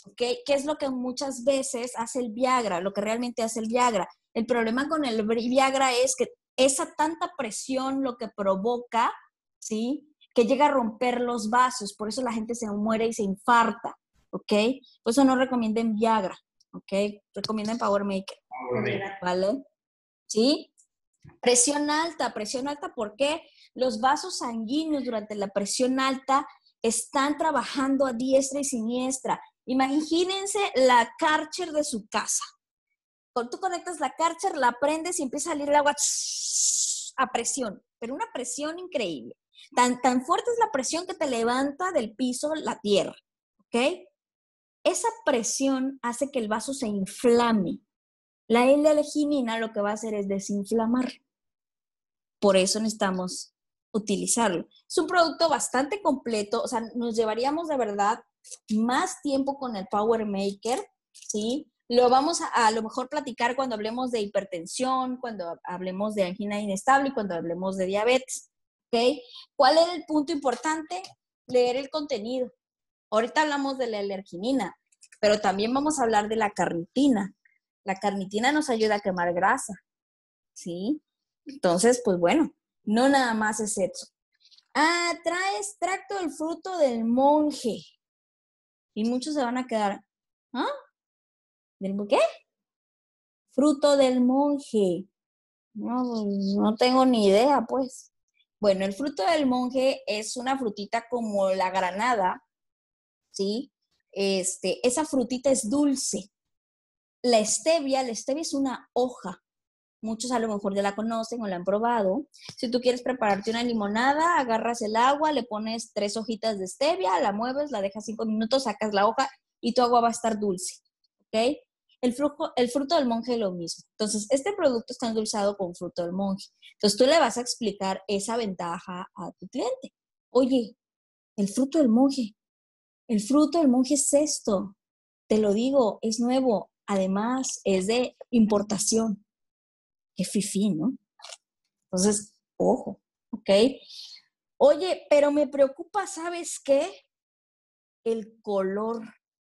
¿ok? ¿Qué es lo que muchas veces hace el Viagra? Lo que realmente hace el Viagra. El problema con el Viagra es que esa tanta presión lo que provoca, ¿sí? Que llega a romper los vasos, por eso la gente se muere y se infarta, ¿ok? Por eso no recomienden Viagra, ¿ok? Recomienden Power Maker, ¿vale? ¿Sí? Presión alta, ¿por qué? Los vasos sanguíneos durante la presión alta están trabajando a diestra y siniestra. Imagínense la Karcher de su casa. Cuando tú conectas la Karcher, la prendes y empieza a salir el agua a presión, pero una presión increíble. Tan fuerte es la presión que te levanta del piso la tierra, ¿ok? Esa presión hace que el vaso se inflame. La L-arginina lo que va a hacer es desinflamar. Por eso necesitamos utilizarlo. Es un producto bastante completo, o sea, nos llevaríamos de verdad más tiempo con el Power Maker, ¿sí? Lo vamos a lo mejor platicar cuando hablemos de hipertensión, cuando hablemos de angina inestable y cuando hablemos de diabetes, ¿ok? ¿Cuál es el punto importante? Leer el contenido. Ahorita hablamos de la L-arginina, pero también vamos a hablar de la carnitina. La carnitina nos ayuda a quemar grasa, ¿sí? Entonces, pues bueno, no nada más es eso. Ah, trae extracto del fruto del monje. Y muchos se van a quedar, ¿ah? ¿Del qué? Fruto del monje. No tengo ni idea, pues. Bueno, el fruto del monje es una frutita como la granada, ¿sí? Esa frutita es dulce. La stevia es una hoja. Muchos a lo mejor ya la conocen o la han probado. Si tú quieres prepararte una limonada, agarras el agua, le pones 3 hojitas de stevia, la mueves, la dejas 5 minutos, sacas la hoja y tu agua va a estar dulce, ¿ok? El fruto del monje es lo mismo. Entonces, este producto está endulzado con fruto del monje. Entonces, tú le vas a explicar esa ventaja a tu cliente. Oye, el fruto del monje es esto. Te lo digo, es nuevo. Además, es de importación. Qué fifí, ¿no? Entonces, ojo, ¿ok? Oye, pero me preocupa, ¿sabes qué? El color.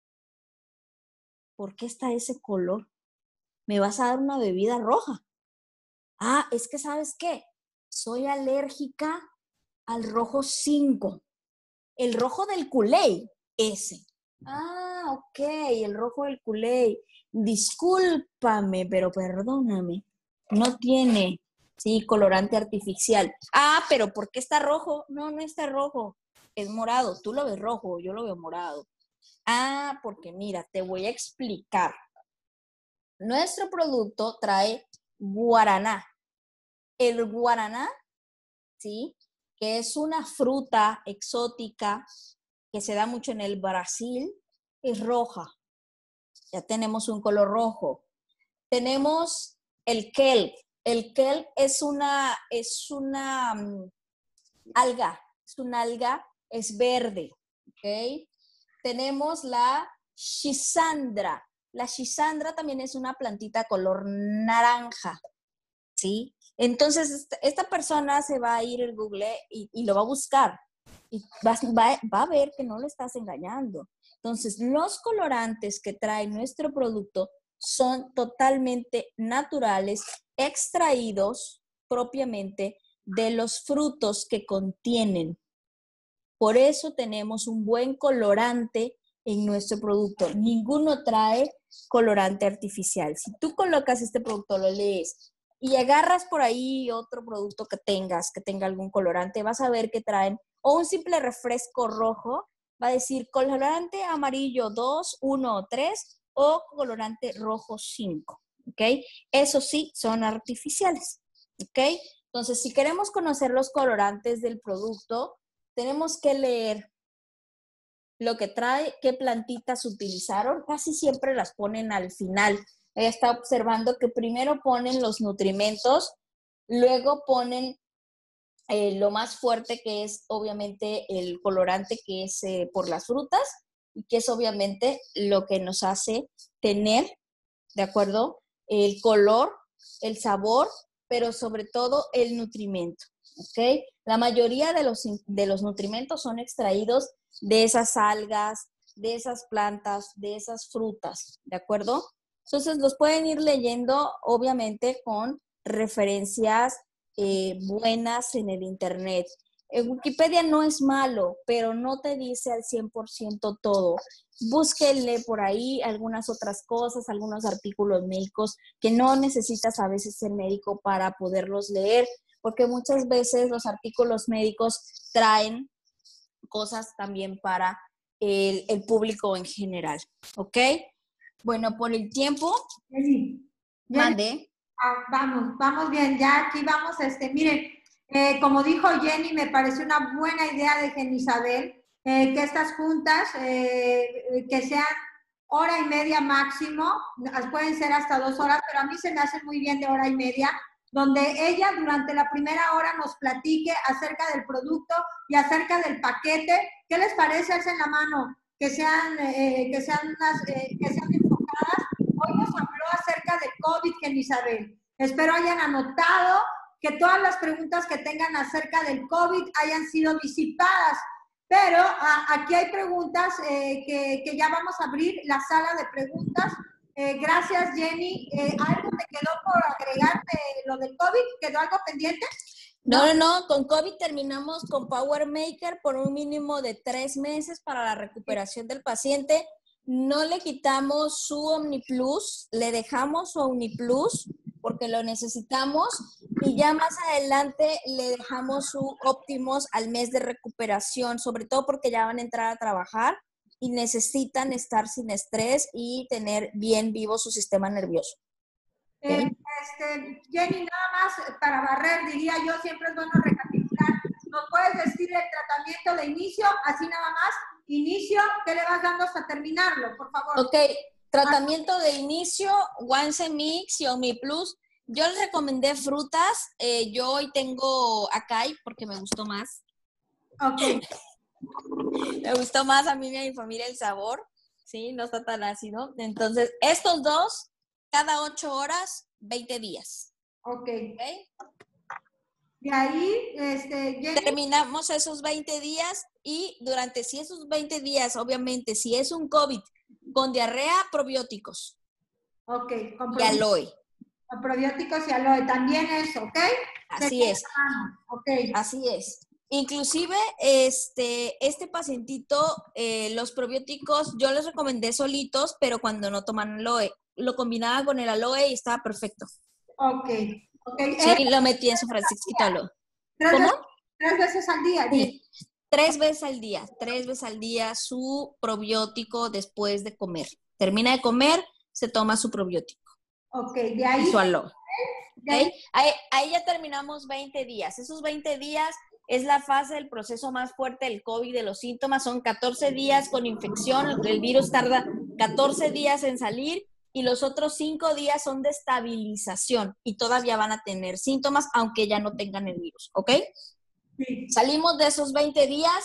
¿Por qué está ese color? ¿Me vas a dar una bebida roja? Ah, es que ¿sabes qué? Soy alérgica al rojo 5. El rojo del Kool-Aid, ese. Ah, ok, el rojo del Kool-Aid. Discúlpame, pero perdóname. No tiene, sí, colorante artificial. Ah, pero ¿por qué está rojo? No, no está rojo. Es morado. Tú lo ves rojo, yo lo veo morado. Ah, porque mira, te voy a explicar. Nuestro producto trae guaraná. El guaraná, ¿sí? Que es una fruta exótica que se da mucho en el Brasil, es roja. Ya tenemos un color rojo. Tenemos el kelp. El kelp es una alga, es verde, ¿ok? Tenemos la schisandra. La schisandra también es una plantita color naranja, ¿sí? Entonces, esta persona se va a ir al Google y lo va a buscar. Y va a ver que no le estás engañando. Entonces, los colorantes que trae nuestro producto son totalmente naturales, extraídos propiamente de los frutos que contienen. Por eso tenemos un buen colorante en nuestro producto. Ninguno trae colorante artificial. Si tú colocas este producto, lo lees y agarras por ahí otro producto que tenga algún colorante, vas a ver que traen o un simple refresco rojo, va a decir colorante amarillo 2, 1 o 3 o colorante rojo 5, ¿ok? Eso sí, son artificiales, ¿ok? Entonces, si queremos conocer los colorantes del producto, tenemos que leer lo que trae, qué plantitas utilizaron. Casi siempre las ponen al final. Ella está observando que primero ponen los nutrimentos, luego ponen lo más fuerte, que es obviamente el colorante, que es por las frutas, y que es obviamente lo que nos hace tener, ¿de acuerdo? El color, el sabor, pero sobre todo el nutrimento, ¿ok? La mayoría de los nutrimentos son extraídos de esas algas, de esas plantas, de esas frutas, ¿de acuerdo? Entonces los pueden ir leyendo, obviamente, con referencias buenas en el internet. Wikipedia no es malo, pero no te dice al 100% todo. Búsquenle por ahí algunas otras cosas, algunos artículos médicos que no necesitas a veces ser médico para poderlos leer, porque muchas veces los artículos médicos traen cosas también para el público en general, ¿ok? Bueno, por el tiempo, Jenny, mande. vamos bien, ya aquí vamos, miren, como dijo Jenny, me pareció una buena idea de Jenny Isabel, que estas juntas, que sean hora y media máximo, pueden ser hasta 2 horas, pero a mí se me hace muy bien de hora y media, donde ella durante la primera hora nos platique acerca del producto y acerca del paquete. ¿Qué les parece? Alcen la mano, que sean enfocadas. Hoy nos habló acerca del COVID, Jenny Isabel. Espero hayan anotado, que todas las preguntas que tengan acerca del COVID hayan sido disipadas. Pero aquí hay preguntas que ya vamos a abrir la sala de preguntas. Gracias, Jenny. ¿Algo te quedó por agregar de lo del COVID? ¿Quedó algo pendiente? No, con COVID terminamos con Power Maker por un mínimo de 3 meses para la recuperación del paciente. No le quitamos su OmniPlus, le dejamos su OmniPlus porque lo necesitamos y ya más adelante le dejamos su Optimus al mes de recuperación, sobre todo porque ya van a entrar a trabajar y necesitan estar sin estrés y tener bien vivo su sistema nervioso. Jenny, nada más para barrer, diría yo, siempre es bueno recapitular. ¿Nos puedes decir el tratamiento de inicio? Así nada más, inicio, ¿qué le vas dando hasta terminarlo, por favor? Ok, tratamiento de inicio, Once Mix y OmniPlus. Yo les recomendé frutas. Yo hoy tengo Acai porque me gustó más. Ok. Me gustó más a mí y a mi familia el sabor, ¿sí? No está tan ácido. Entonces, estos dos, cada 8 horas, 20 días. Ok. ¿Okay? De ahí, Jenny. Terminamos esos 20 días y durante esos 20 días, obviamente, si es un COVID con diarrea, probióticos. Ok. Y aloe. Con probióticos y aloe. También eso, ¿ok? Así es. Okay. Así es. Inclusive, este pacientito, los probióticos, yo les recomendé solitos, pero cuando no toman aloe. Lo combinaba con el aloe y estaba perfecto. Ok. Sí, lo metí en su frasquito aloe. ¿Cómo? 3 veces al día. Sí, 3 veces al día. 3 veces al día su probiótico después de comer. Termina de comer, se toma su probiótico. Ok, de ahí. Y su aloe. ¿Okay? Ahí ya terminamos 20 días. Esos 20 días es la fase del proceso más fuerte del COVID, de los síntomas. Son 14 días con infección. El virus tarda 14 días en salir y los otros 5 días son de estabilización y todavía van a tener síntomas aunque ya no tengan el virus. ¿Ok? Sí. Salimos de esos 20 días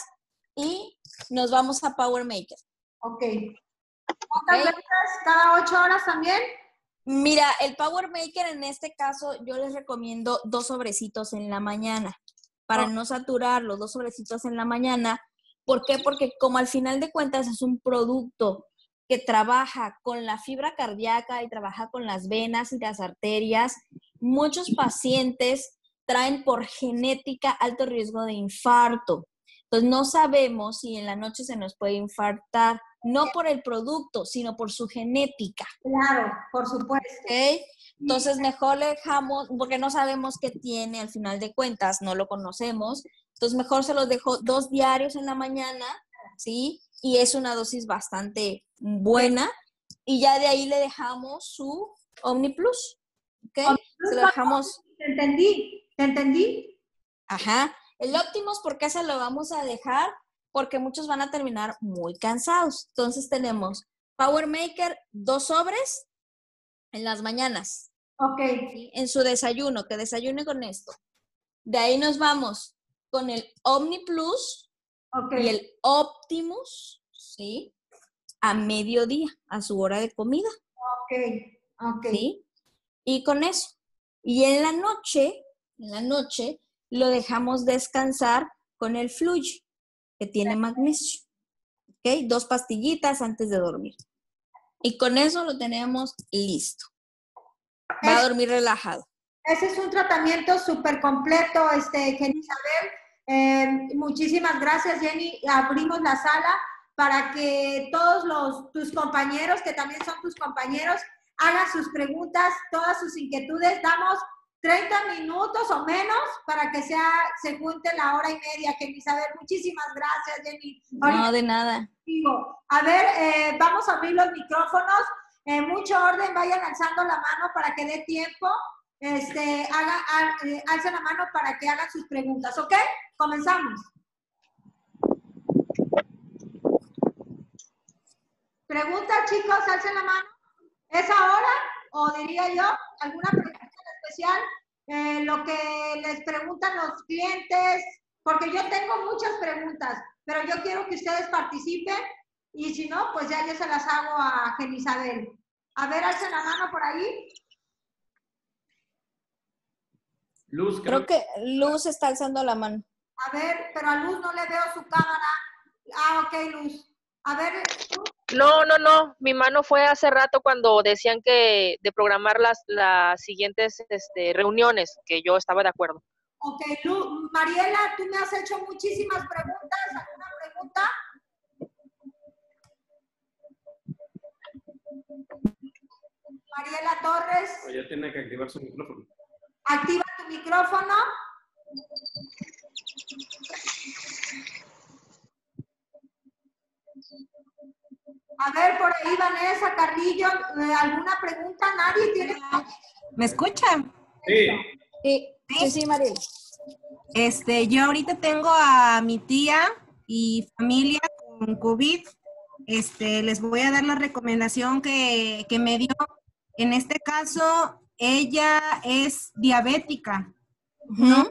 y nos vamos a Power Maker. Ok. ¿Cuántas veces? ¿Cada 8 horas también? Mira, el Power Maker en este caso yo les recomiendo 2 sobrecitos en la mañana para no saturarlo, 2 sobrecitos en la mañana. ¿Por qué? Porque como al final de cuentas es un producto que trabaja con la fibra cardíaca y trabaja con las venas y las arterias, muchos pacientes traen por genética alto riesgo de infarto. Entonces no sabemos si en la noche se nos puede infartar. No por el producto, sino por su genética. Claro, por supuesto. ¿Okay? Entonces, mejor le dejamos, porque no sabemos qué tiene al final de cuentas, no lo conocemos. Entonces, mejor se los dejo 2 diarios en la mañana, ¿sí? Y es una dosis bastante buena. Y ya de ahí le dejamos su OmniPlus. ¿Ok? Se lo dejamos. Te entendí. Ajá. El Optimus, ¿por qué se lo vamos a dejar? Porque muchos van a terminar muy cansados. Entonces tenemos Power Maker, 2 sobres en las mañanas. Ok. ¿Sí? En su desayuno, que desayune con esto. De ahí nos vamos con el OmniPlus y el Optimus, ¿sí? A mediodía, a su hora de comida. Ok. ¿Sí? Y con eso. Y en la noche, lo dejamos descansar con el Fluid, que tiene magnesio. ¿Ok? ¿ok? 2 pastillitas antes de dormir. Y con eso lo tenemos listo. Va a dormir relajado. Ese es un tratamiento súper completo, Jenny Isabel. Muchísimas gracias, Jenny. Abrimos la sala para que todos tus compañeros, que también son tus compañeros, hagan sus preguntas, todas sus inquietudes. Damos 30 minutos o menos para que se junte la hora y media, Jenny Isabel. Muchísimas gracias, Jenny. No, de nada. A ver, vamos a abrir los micrófonos. Mucho orden, vayan alzando la mano para que dé tiempo. Alcen la mano para que hagan sus preguntas, ¿ok? Comenzamos. Pregunta, chicos, alcen la mano. ¿Es ahora? O diría yo, alguna pregunta especial, lo que les preguntan los clientes, porque yo tengo muchas preguntas, pero yo quiero que ustedes participen y si no, pues ya yo se las hago a Jenny Isabel. A ver, alcen la mano por ahí. Luz, Creo que Luz está alzando la mano. A ver, pero a Luz no le veo su cámara. Ok, Luz. A ver, Luz. No. Mi mano fue hace rato cuando decían que de programar las siguientes reuniones, que yo estaba de acuerdo. Ok, Luz. Mariela, tú me has hecho muchísimas preguntas. ¿Alguna pregunta? Mariela Torres. Ya tiene que activar su micrófono. Activa tu micrófono. A ver, por ahí Vanessa, Carrillo, ¿alguna pregunta? ¿Nadie tiene? ¿Me escuchan? Sí. Sí, Mariela. Yo ahorita tengo a mi tía y familia con COVID. Les voy a dar la recomendación que me dio. En este caso, ella es diabética, ¿no?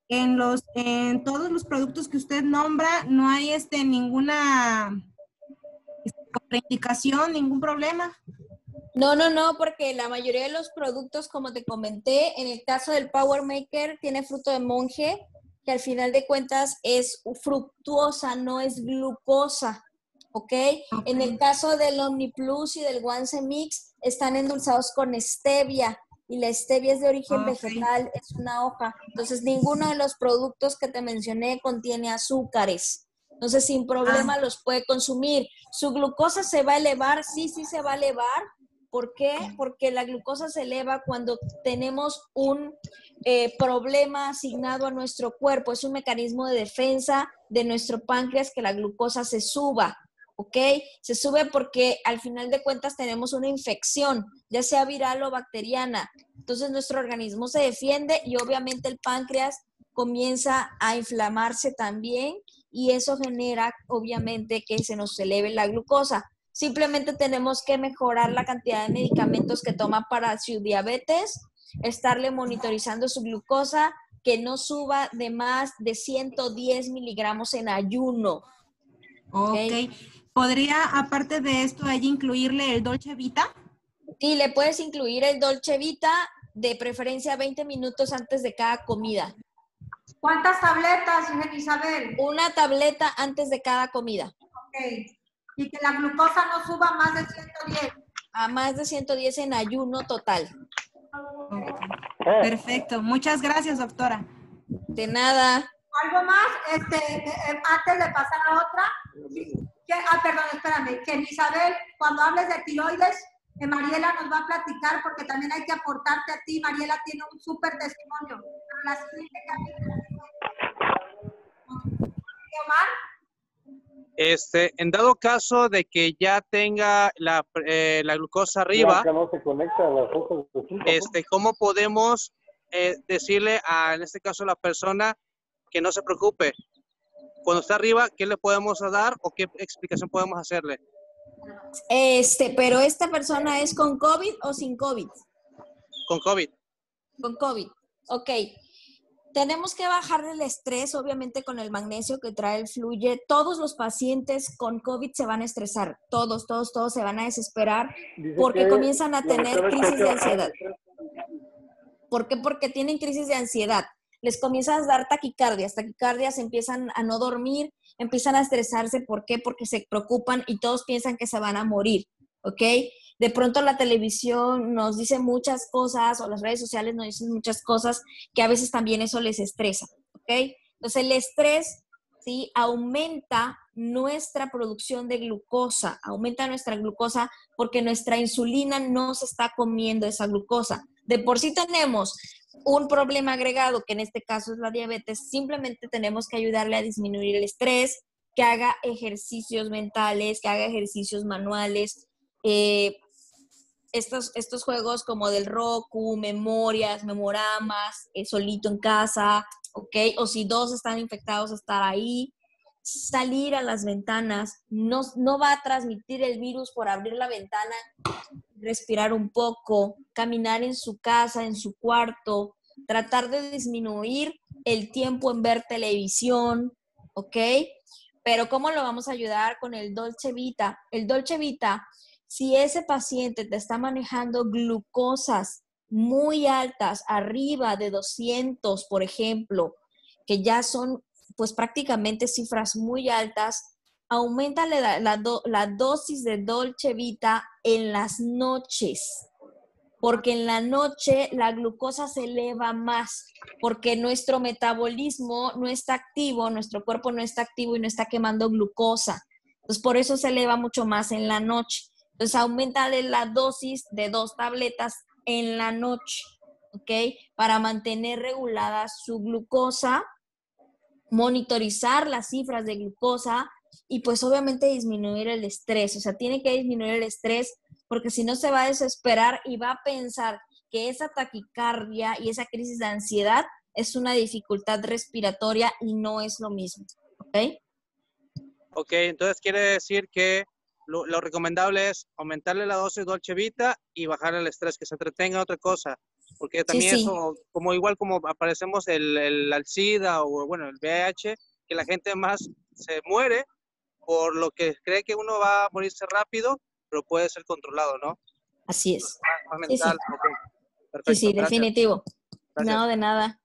En todos los productos que usted nombra, no hay ninguna contraindicación, ningún problema. No, porque la mayoría de los productos, como te comenté, en el caso del Power Maker, tiene fruto de monje, que al final de cuentas es fructuosa, no es glucosa, ¿ok? En el caso del OmniPlus y del Once Mix, están endulzados con stevia, y la stevia es de origen vegetal, es una hoja. Entonces, ninguno de los productos que te mencioné contiene azúcares. Entonces, sin problema los puede consumir. ¿Su glucosa se va a elevar? Sí se va a elevar. ¿Por qué? Porque la glucosa se eleva cuando tenemos un problema asignado a nuestro cuerpo. Es un mecanismo de defensa de nuestro páncreas que la glucosa se suba, ¿ok? Se sube porque al final de cuentas tenemos una infección, ya sea viral o bacteriana. Entonces nuestro organismo se defiende y obviamente el páncreas comienza a inflamarse también y eso genera obviamente que se nos eleve la glucosa. Simplemente tenemos que mejorar la cantidad de medicamentos que toma para su diabetes, estarle monitorizando su glucosa, que no suba de más de 110 miligramos en ayuno. Ok. ¿Podría, aparte de esto, a ella incluirle el Dolce Vita? Sí, le puedes incluir el Dolce Vita, de preferencia 20 minutos antes de cada comida. ¿Cuántas tabletas, Jenny Isabel? Una tableta antes de cada comida. Ok. Y que la glucosa no suba más de 110. A más de 110 en ayuno total. Perfecto. Muchas gracias, doctora. De nada. ¿Algo más? Antes de pasar a otra. Perdón, espérame. Jenny Isabel, cuando hables de tiroides, Mariela nos va a platicar porque también hay que aportarte a ti. Mariela tiene un súper testimonio. La siguiente Omar. En dado caso de que ya tenga la glucosa arriba, ¿cómo podemos decirle en este caso a la persona que no se preocupe? Cuando está arriba, ¿qué le podemos dar o qué explicación podemos hacerle? Pero esta persona es con COVID o sin COVID? Con COVID. Con COVID. Ok. Tenemos que bajarle el estrés, obviamente, con el magnesio que trae el Fluye. Todos los pacientes con COVID se van a estresar. Todos se van a desesperar porque comienzan a tener crisis de ansiedad. ¿Por qué? Porque tienen crisis de ansiedad. les comienzas a dar taquicardias, empiezan a no dormir, empiezan a estresarse. ¿Por qué? Porque se preocupan y todos piensan que se van a morir, ¿ok? De pronto la televisión nos dice muchas cosas o las redes sociales nos dicen muchas cosas que a veces también eso les estresa, ¿ok? Entonces el estrés, ¿sí?, aumenta nuestra producción de glucosa, aumenta nuestra glucosa porque nuestra insulina no se está comiendo esa glucosa. De por sí tenemos un problema agregado, que en este caso es la diabetes, simplemente tenemos que ayudarle a disminuir el estrés, que haga ejercicios mentales, que haga ejercicios manuales, estos juegos como del Roku, memorias, memoramas, solito en casa, ¿ok? O si dos están infectados, estar ahí. Salir a las ventanas, no va a transmitir el virus por abrir la ventana, respirar un poco, caminar en su casa, en su cuarto, tratar de disminuir el tiempo en ver televisión, ¿ok? Pero ¿cómo lo vamos a ayudar? Con el Dolce Vita. El Dolce Vita, si ese paciente te está manejando glucosas muy altas, arriba de 200, por ejemplo, que ya son pues prácticamente cifras muy altas, auméntale la dosis de Dolce Vita en las noches, porque en la noche la glucosa se eleva más, porque nuestro metabolismo no está activo, nuestro cuerpo no está activo y no está quemando glucosa. Entonces, por eso se eleva mucho más en la noche. Entonces, auméntale la dosis de 2 tabletas en la noche, ¿ok? Para mantener regulada su glucosa, monitorizar las cifras de glucosa y pues obviamente disminuir el estrés. O sea, tiene que disminuir el estrés porque si no se va a desesperar y va a pensar que esa taquicardia y esa crisis de ansiedad es una dificultad respiratoria y no es lo mismo, ¿ok? Ok, entonces quiere decir que lo recomendable es aumentarle la dosis de Dolce Vita y bajar el estrés, que se entretenga en otra cosa. Porque también Sí. eso, como igual como aparecemos el SIDA o bueno, el VIH, que la gente más se muere por lo que cree que uno va a morirse rápido, pero puede ser controlado, ¿no? Así es. Más Sí, mental. sí. Okay. Perfecto. Sí, Gracias. definitivo. Gracias. No, de nada.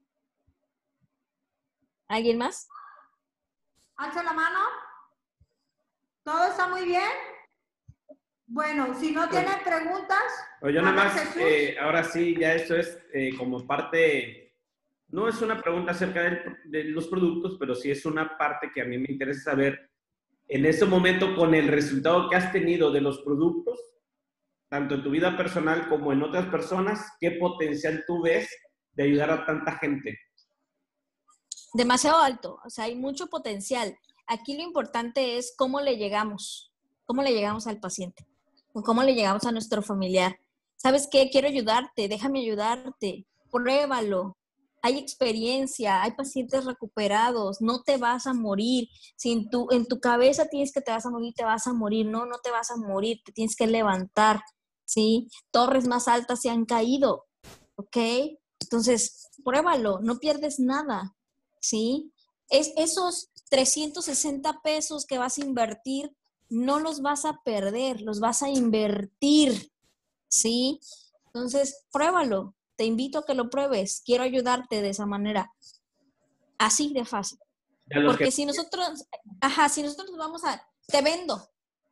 ¿Alguien más? Alza la mano. ¿Todo está muy bien? Bueno, si no tienen preguntas. Yo nada más, Jesús. ahora sí, ya esto es como parte, no es una pregunta acerca de los productos, pero sí es una parte que a mí me interesa saber, en este momento, con el resultado que has tenido de los productos, tanto en tu vida personal como en otras personas, ¿qué potencial tú ves de ayudar a tanta gente? Demasiado alto, o sea, hay mucho potencial. Aquí lo importante es cómo le llegamos al paciente, o cómo le llegamos a nuestro familiar. ¿Sabes qué? Quiero ayudarte, déjame ayudarte, pruébalo. Hay experiencia, hay pacientes recuperados, no te vas a morir. Si en tu cabeza tienes que te vas a morir, te vas a morir. No, no te vas a morir, te tienes que levantar, ¿sí? Torres más altas se han caído, ¿ok? Entonces, pruébalo, no pierdes nada, ¿sí? Esos 360 pesos que vas a invertir, no los vas a perder, los vas a invertir, ¿sí? Entonces, pruébalo. Te invito a que lo pruebes. Quiero ayudarte de esa manera. Así de fácil. Porque si nosotros vamos a, te vendo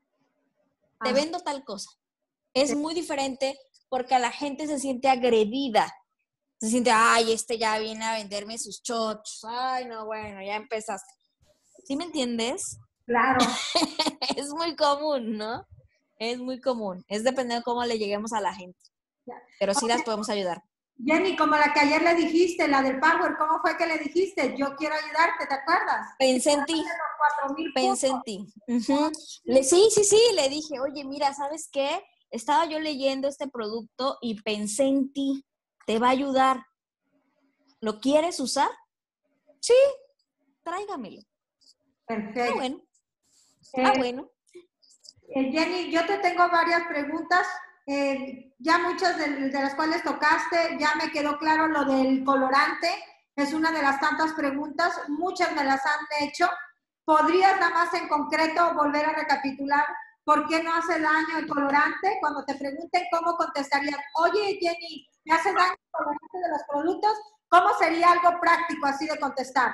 tal cosa. Es muy diferente porque a la gente se siente agredida. Se siente, ay, ya viene a venderme sus chochos. Ay, no, bueno, ya empezaste. ¿Sí me entiendes? Claro. Es muy común, ¿no? Es muy común. Es dependiendo de cómo le lleguemos a la gente. Pero sí las podemos ayudar. Jenny, como la que ayer le dijiste, la del Power, ¿cómo fue que le dijiste? Yo quiero ayudarte, ¿te acuerdas? Pensé en ti. Pensé en ti. Uh-huh. Sí, le dije, oye, mira, ¿sabes qué? Estaba yo leyendo este producto y pensé en ti. Te va a ayudar. ¿Lo quieres usar? Sí, tráigamelo. Perfecto. Bueno. Bueno. Jenny, yo te tengo varias preguntas. Ya muchas de las cuales tocaste, ya me quedó claro lo del colorante. Es una de las tantas preguntas. Muchas me las han hecho. ¿Podrías nada más en concreto volver a recapitular por qué no hace daño el colorante? Cuando te pregunten, ¿cómo contestarías? Oye, Jenny, ¿me hace daño el colorante de los productos? ¿Cómo sería algo práctico así de contestar?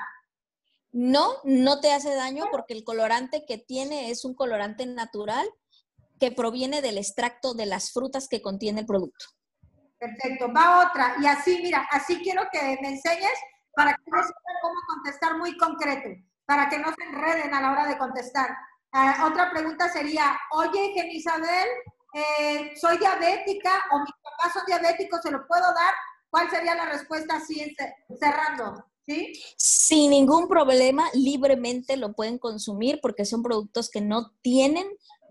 No, no te hace daño porque el colorante que tiene es un colorante natural que proviene del extracto de las frutas que contiene el producto. Perfecto, va otra. Y así, mira, así quiero que me enseñes para que yo sepa cómo contestar muy concreto, para que no se enreden a la hora de contestar. Otra pregunta sería, oye, Isabel, soy diabética o mis papás son diabéticos, ¿se lo puedo dar? ¿Cuál sería la respuesta así cerrando? ¿Sí? Sin ningún problema, libremente lo pueden consumir porque son productos que no tienen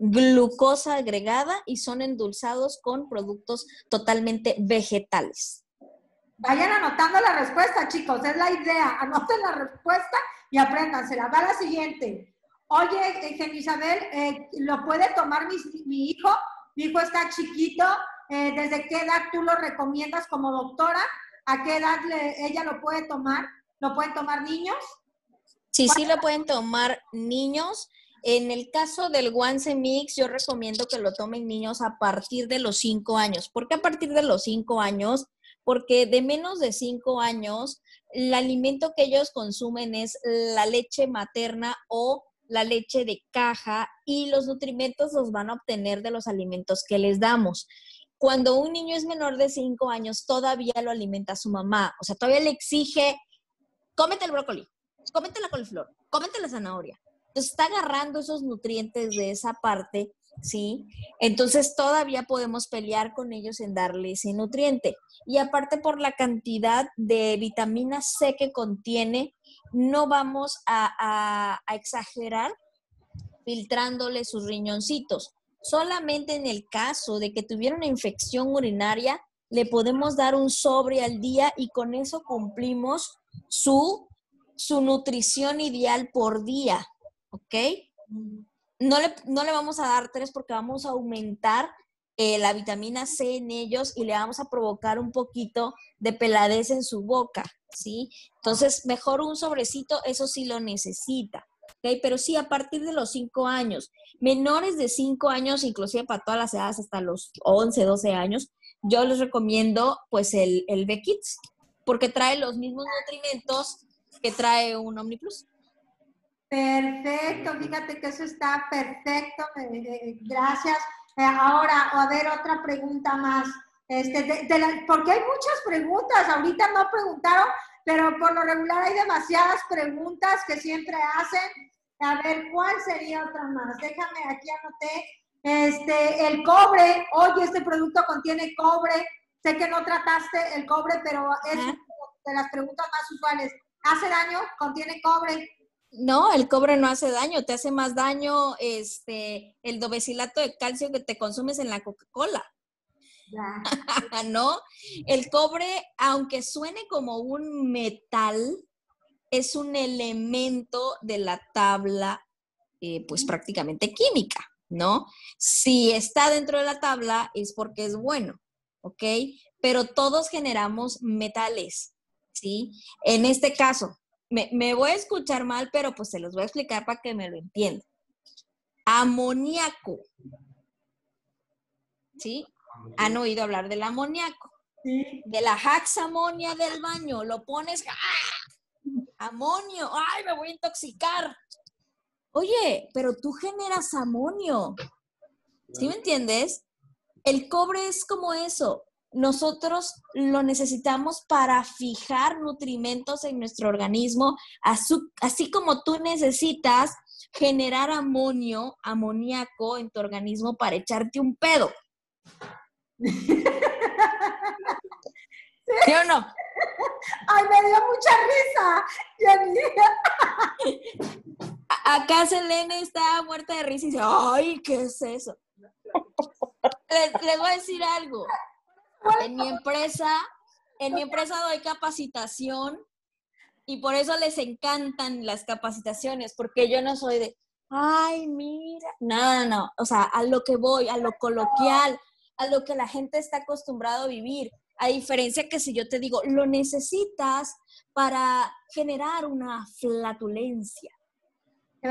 glucosa agregada y son endulzados con productos totalmente vegetales. Vayan anotando la respuesta, chicos, es la idea. Anoten la respuesta y apréndansela. Va la siguiente. Oye, Isabel, ¿lo puede tomar mi hijo? Mi hijo está chiquito. ¿Desde qué edad tú lo recomiendas como doctora? ¿A qué edad ella lo puede tomar? ¿Lo pueden tomar niños? Sí, sí lo pueden tomar niños. En el caso del Once Mix, yo recomiendo que lo tomen niños a partir de los 5 años. ¿Por qué a partir de los 5 años? Porque de menos de 5 años, el alimento que ellos consumen es la leche materna o la leche de caja y los nutrimentos los van a obtener de los alimentos que les damos. Cuando un niño es menor de 5 años, todavía lo alimenta su mamá. O sea, todavía le exige, cómete el brócoli, cómete la coliflor, cómete la zanahoria. Entonces está agarrando esos nutrientes de esa parte, ¿sí? Entonces todavía podemos pelear con ellos en darle ese nutriente. Y aparte por la cantidad de vitamina C que contiene, no vamos a exagerar filtrándole sus riñoncitos. Solamente en el caso de que tuviera una infección urinaria, le podemos dar un sobre al día y con eso cumplimos su nutrición ideal por día, ¿ok? No le vamos a dar 3 porque vamos a aumentar la vitamina C en ellos y le vamos a provocar un poquito de peladez en su boca, ¿sí? Entonces, mejor un sobrecito, eso sí lo necesita, ¿ok? Pero sí, a partir de los 5 años, menores de 5 años, inclusive para todas las edades, hasta los 11, 12 años, yo les recomiendo, pues, el B-Kids, porque trae los mismos nutrimentos que trae un OmniPlus. Perfecto, fíjate que eso está perfecto, gracias. Ahora, a ver, otra pregunta más. Porque hay muchas preguntas, ahorita no preguntaron, pero por lo regular hay demasiadas preguntas que siempre hacen. A ver, ¿cuál sería otra más? Déjame, aquí anoté. El cobre, oye, este producto contiene cobre. Sé que no trataste el cobre, pero es una de las preguntas más usuales. ¿Hace daño? ¿Contiene cobre? No, el cobre no hace daño, te hace más daño el dovecilato de calcio que te consumes en la Coca-Cola. ¿No? El cobre, aunque suene como un metal, es un elemento de la tabla, pues prácticamente química, ¿no? Si está dentro de la tabla es porque es bueno, ¿ok? Pero todos generamos metales, ¿sí? En este caso, me voy a escuchar mal, pero pues se los voy a explicar para que me lo entiendan. Amoníaco, ¿sí? ¿Han oído hablar del amoníaco? Sí. De la Haxamonia del baño, lo pones, ¡ah! Amonio, ¡ay, me voy a intoxicar! Oye, pero tú generas amonio, ¿sí me entiendes? El cobre es como eso. Nosotros lo necesitamos para fijar nutrimentos en nuestro organismo, así como tú necesitas generar amoníaco en tu organismo para echarte un pedo. ¿Sí o no? ¡Ay, me dio mucha risa! Acá Selene está muerta de risa y dice, ¡ay, qué es eso! Les voy a decir algo. En mi empresa doy capacitación y por eso les encantan las capacitaciones, porque yo no soy de, ay, mira, no, o sea, a lo que voy, a lo coloquial, a lo que la gente está acostumbrado a vivir, a diferencia que si yo te digo, lo necesitas para generar una flatulencia.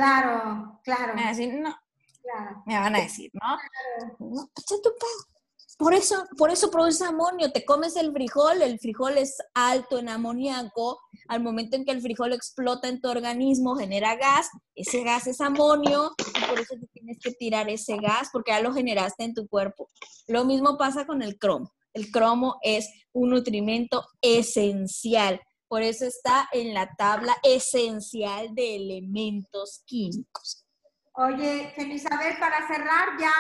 Claro. Me van a decir, no. Claro. Me van a decir, ¿no? No, echa tu pedo. Por eso produce amonio. Te comes el frijol es alto en amoníaco. Al momento en que el frijol explota en tu organismo, genera gas. Ese gas es amonio y por eso tú tienes que tirar ese gas porque ya lo generaste en tu cuerpo. Lo mismo pasa con el cromo. El cromo es un nutrimento esencial. Por eso está en la tabla esencial de elementos químicos. Oye, Isabel, para cerrar ya,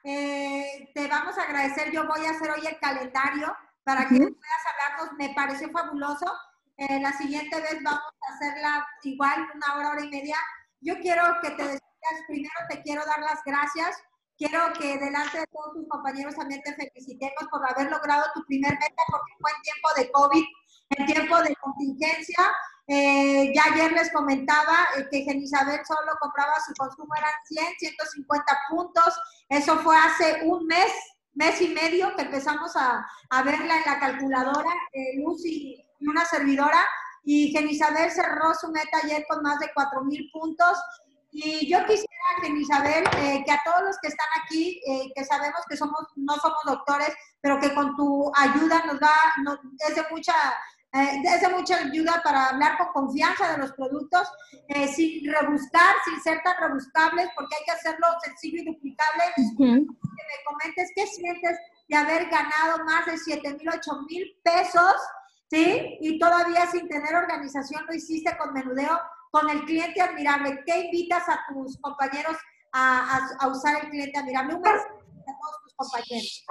te vamos a agradecer. Yo voy a hacer hoy el calendario para que puedas hablarnos. Me pareció fabuloso. La siguiente vez vamos a hacerla igual, 1 hora y media. Yo quiero que te despidas. Primero te quiero dar las gracias. Quiero que delante de todos tus compañeros también te felicitemos por haber logrado tu primer meta, porque fue en tiempo de COVID, en tiempo de contingencia. Ya ayer les comentaba que Isabel solo compraba, su consumo eran 150 puntos. Eso fue hace un mes y medio que empezamos a verla en la calculadora, Luz y una servidora. Y Isabel cerró su meta ayer con más de 4,000 puntos. Y yo quisiera, Isabel, que a todos los que están aquí, que sabemos que no somos doctores, pero que con tu ayuda es de mucha ayuda para hablar con confianza de los productos, sin rebuscar, sin ser tan rebuscables, porque hay que hacerlo sencillo y duplicable. Que me comentes qué sientes de haber ganado más de 7,000, 8,000 pesos, ¿sí? Y todavía sin tener organización lo hiciste con menudeo, con el cliente admirable. ¿Qué invitas a tus compañeros a usar el cliente admirable? Un mensaje a todos tus compañeros.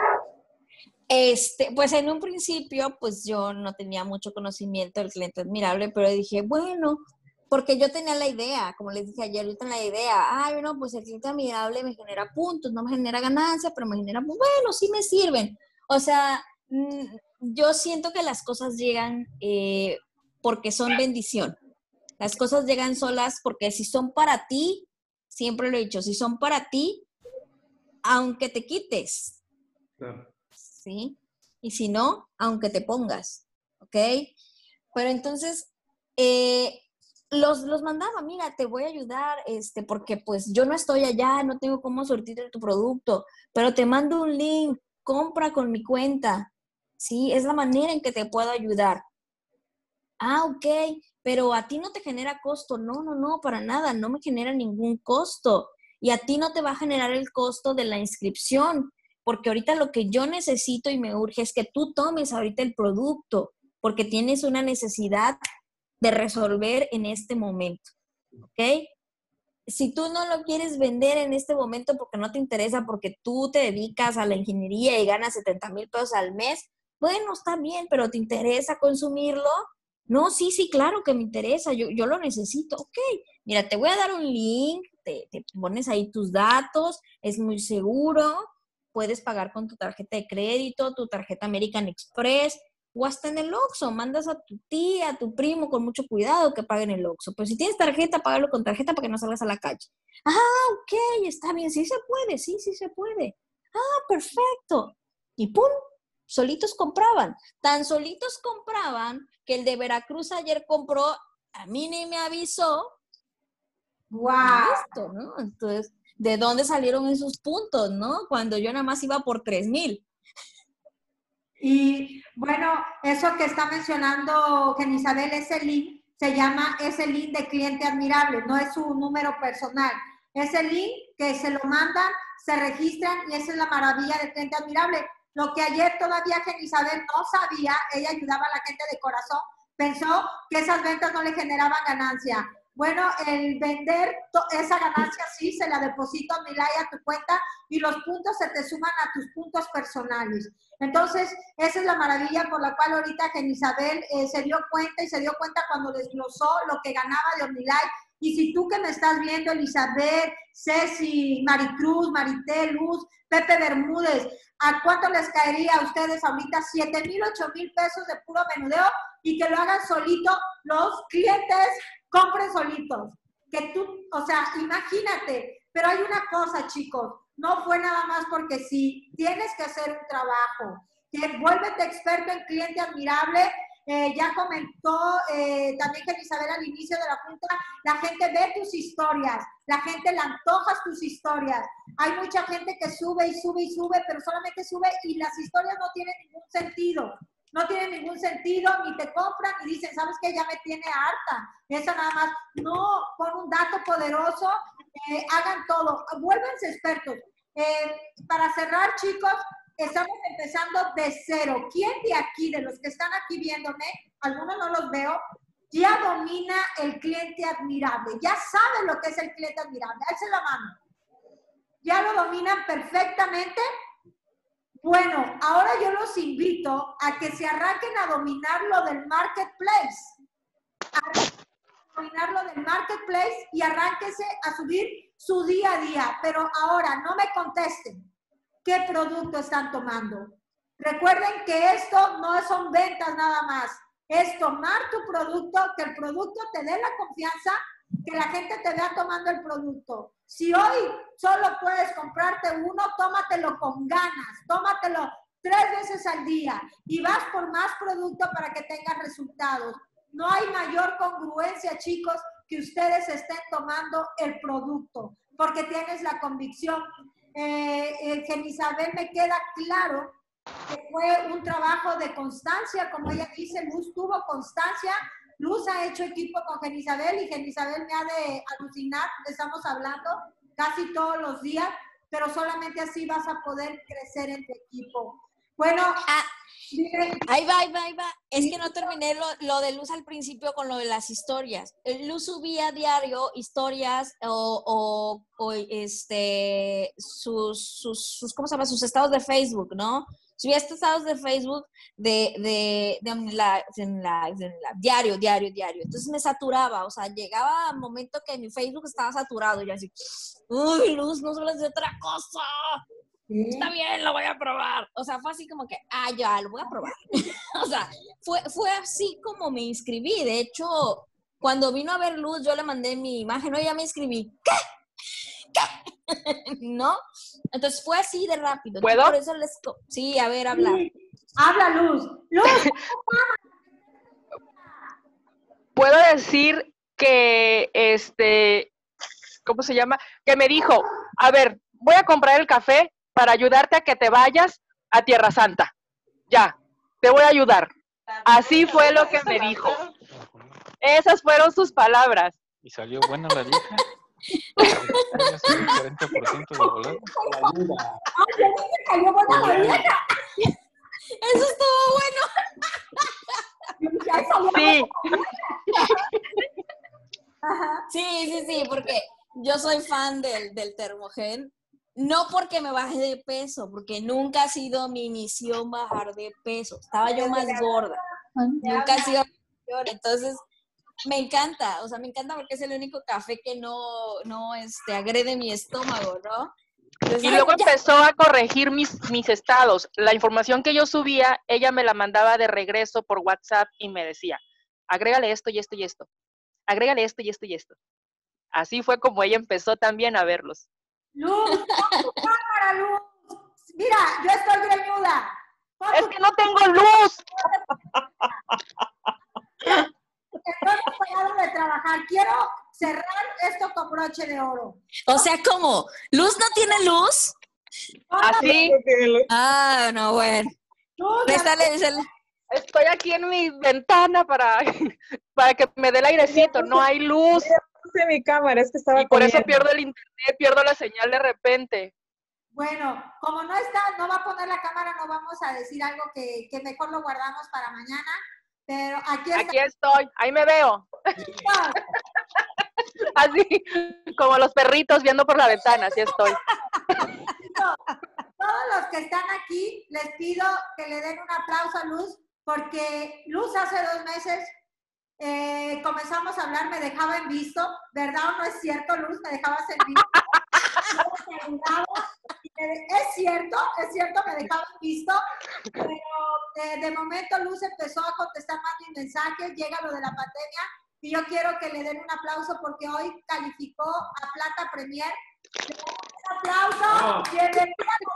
Pues en un principio, pues yo no tenía mucho conocimiento del cliente admirable, pero dije, bueno, porque yo tenía la idea, como les dije ayer, yo tenía la idea, bueno, pues el cliente admirable me genera puntos, no me genera ganancia, pero me genera, pues bueno, sí me sirven. O sea, yo siento que las cosas llegan porque son bendición. Las cosas llegan solas porque si son para ti, siempre lo he dicho, si son para ti, aunque te quites, Claro. ¿sí? Y si no, aunque te pongas, ¿ok? Pero entonces, los mandaba, mira, te voy a ayudar, porque pues yo no estoy allá, no tengo cómo surtir tu producto, pero te mando un link, compra con mi cuenta, ¿sí? Es la manera en que te puedo ayudar. Ok, pero a ti no te genera costo. No, para nada, no me genera ningún costo. Y a ti no te va a generar el costo de la inscripción, porque ahorita lo que yo necesito y me urge es que tú tomes ahorita el producto, porque tienes una necesidad de resolver en este momento, ¿ok? Si tú no lo quieres vender en este momento porque no te interesa, porque tú te dedicas a la ingeniería y ganas 70,000 pesos al mes, bueno, está bien, pero ¿te interesa consumirlo? No, sí, claro que me interesa, yo lo necesito. Ok, mira, te voy a dar un link, te pones ahí tus datos, es muy seguro, puedes pagar con tu tarjeta de crédito, tu tarjeta American Express, o hasta en el Oxxo, mandas a tu tía, a tu primo con mucho cuidado que paguen el Oxxo. Pues si tienes tarjeta, págalo con tarjeta para que no salgas a la calle. Ok, está bien, sí se puede, sí se puede. Perfecto. Y ¡pum! Solitos compraban. Tan solitos compraban que el de Veracruz ayer compró, a mí ni me avisó. ¡Wow! Listo, ¿no? Entonces, ¿de dónde salieron esos puntos, no? Cuando yo nada más iba por 3,000. Y bueno, eso que está mencionando Isabel, ese link se llama ese link de cliente admirable, no es su número personal. Ese link que se lo mandan, se registran y esa es la maravilla del cliente admirable. Lo que ayer todavía Isabel no sabía, ella ayudaba a la gente de corazón, pensó que esas ventas no le generaban ganancia. Bueno, el vender esa ganancia sí, se la deposito a Milay a tu cuenta y los puntos se te suman a tus puntos personales. Entonces, esa es la maravilla por la cual ahorita Isabel se dio cuenta cuando desglosó lo que ganaba de Omnilife. Y si tú que me estás viendo, Elizabeth, Ceci, Maricruz, Maritel, Luz, Pepe Bermúdez, ¿a cuánto les caería a ustedes ahorita? 7,000, 8,000 pesos de puro menudeo y que lo hagan solito los clientes, compren solitos. Que tú, o sea, imagínate, pero hay una cosa, chicos, no fue nada más porque sí, tienes que hacer un trabajo. Vuélvete experto en cliente admirable. Ya comentó también Isabel al inicio de la junta, la gente ve tus historias, la gente le antojas tus historias. Hay mucha gente que sube y sube y sube, pero solamente sube y las historias no tienen ningún sentido. No tienen ningún sentido, ni te compran y dicen, ¿sabes qué? Ya me tiene harta. Eso nada más. No, pon un dato poderoso, hagan todo. Vuélvanse expertos. Para cerrar, chicos, estamos empezando de cero. ¿Quién de aquí, de los que están aquí viéndome, algunos no los veo, ya domina el cliente admirable? Ya saben lo que es el cliente admirable. Alce la mano. ¿Ya lo dominan perfectamente? Bueno, ahora yo los invito a que se arranquen a dominar lo del marketplace. Y arránquese a subir su día a día. Pero ahora no me contesten qué producto están tomando. Recuerden que esto no son ventas nada más. Es tomar tu producto, que el producto te dé la confianza, que la gente te vea tomando el producto. Si hoy solo puedes comprarte uno, tómatelo con ganas, tómatelo 3 veces al día y vas por más producto para que tengas resultados. No hay mayor congruencia, chicos, que ustedes estén tomando el producto, porque tienes la convicción. Que Isabel me queda claro que fue un trabajo de constancia, como ella dice, Luz tuvo constancia. Luz ha hecho equipo con Genisabel y Genisabel me ha de alucinar, estamos hablando casi todos los días, pero solamente así vas a poder crecer en tu equipo. Bueno, ahí va. Es que no terminé lo de Luz al principio con lo de las historias. Luz subía a diario historias sus ¿cómo se llama? Sus estados de Facebook, ¿no? Subía estos estados de Facebook diario. Entonces me saturaba, o sea, llegaba un momento que mi Facebook estaba saturado y yo así, uy, Luz, no sueles de otra cosa. Está bien, lo voy a probar. O sea, fue así como que, ya, lo voy a probar. O sea, fue así como me inscribí. De hecho, cuando vino a ver Luz, yo le mandé mi imagen, ya me inscribí. ¿Qué? ¿No? Entonces fue así de rápido. ¿Puedo? Por eso sí, a ver, habla. Sí. Habla, Luz. Luz. Puedo decir que, ¿cómo se llama? Que me dijo, a ver, voy a comprar el café para ayudarte a que te vayas a Tierra Santa. Ya, te voy a ayudar. Así fue lo que me dijo. Esas fueron sus palabras. ¿Y salió buena la vieja? ¿Un 40% de volada? Salió buena la vieja. Eso estuvo bueno. Sí. Sí, porque yo soy fan del Termogen. No porque me baje de peso, porque nunca ha sido mi misión bajar de peso. Estaba yo más gorda. Nunca ha sido mayor. Entonces, me encanta. O sea, me encanta porque es el único café que no agrede mi estómago, ¿no? Entonces, Y luego empezó a corregir mis estados. La información que yo subía, ella me la mandaba de regreso por WhatsApp y me decía, agrégale esto y esto y esto. Agrégale esto y esto y esto. Así fue como ella empezó también a verlos. Luz, pon tu cámara, Luz. Mira, yo estoy greñuda. Es que no tengo luz. Estoy parado de trabajar. Quiero cerrar esto con broche de oro. O sea, ¿cómo? ¿Luz no tiene luz? Así. No, bueno. Luz, Estoy aquí en mi ventana para que me dé el airecito. No hay luz. Puse mi cámara, es que estaba Y por comiendo. eso pierdo el internet, pierdo la señal de repente. Bueno, como no va a poner la cámara, no vamos a decir algo que mejor lo guardamos para mañana. Pero Aquí estoy, ahí me veo. Así, como los perritos viendo por la ventana, así estoy. Todos los que están aquí, les pido que le den un aplauso a Luz, porque Luz hace 2 meses comenzamos a hablar, me dejaba en visto, ¿verdad o no es cierto, Luz? Me dejabas en visto. Es cierto, me dejaba en visto, pero de momento Luz empezó a contestar más mis mensajes, llega lo de la pandemia, y yo quiero que le den un aplauso porque hoy calificó a Plata Premier. Un aplauso, bienvenida.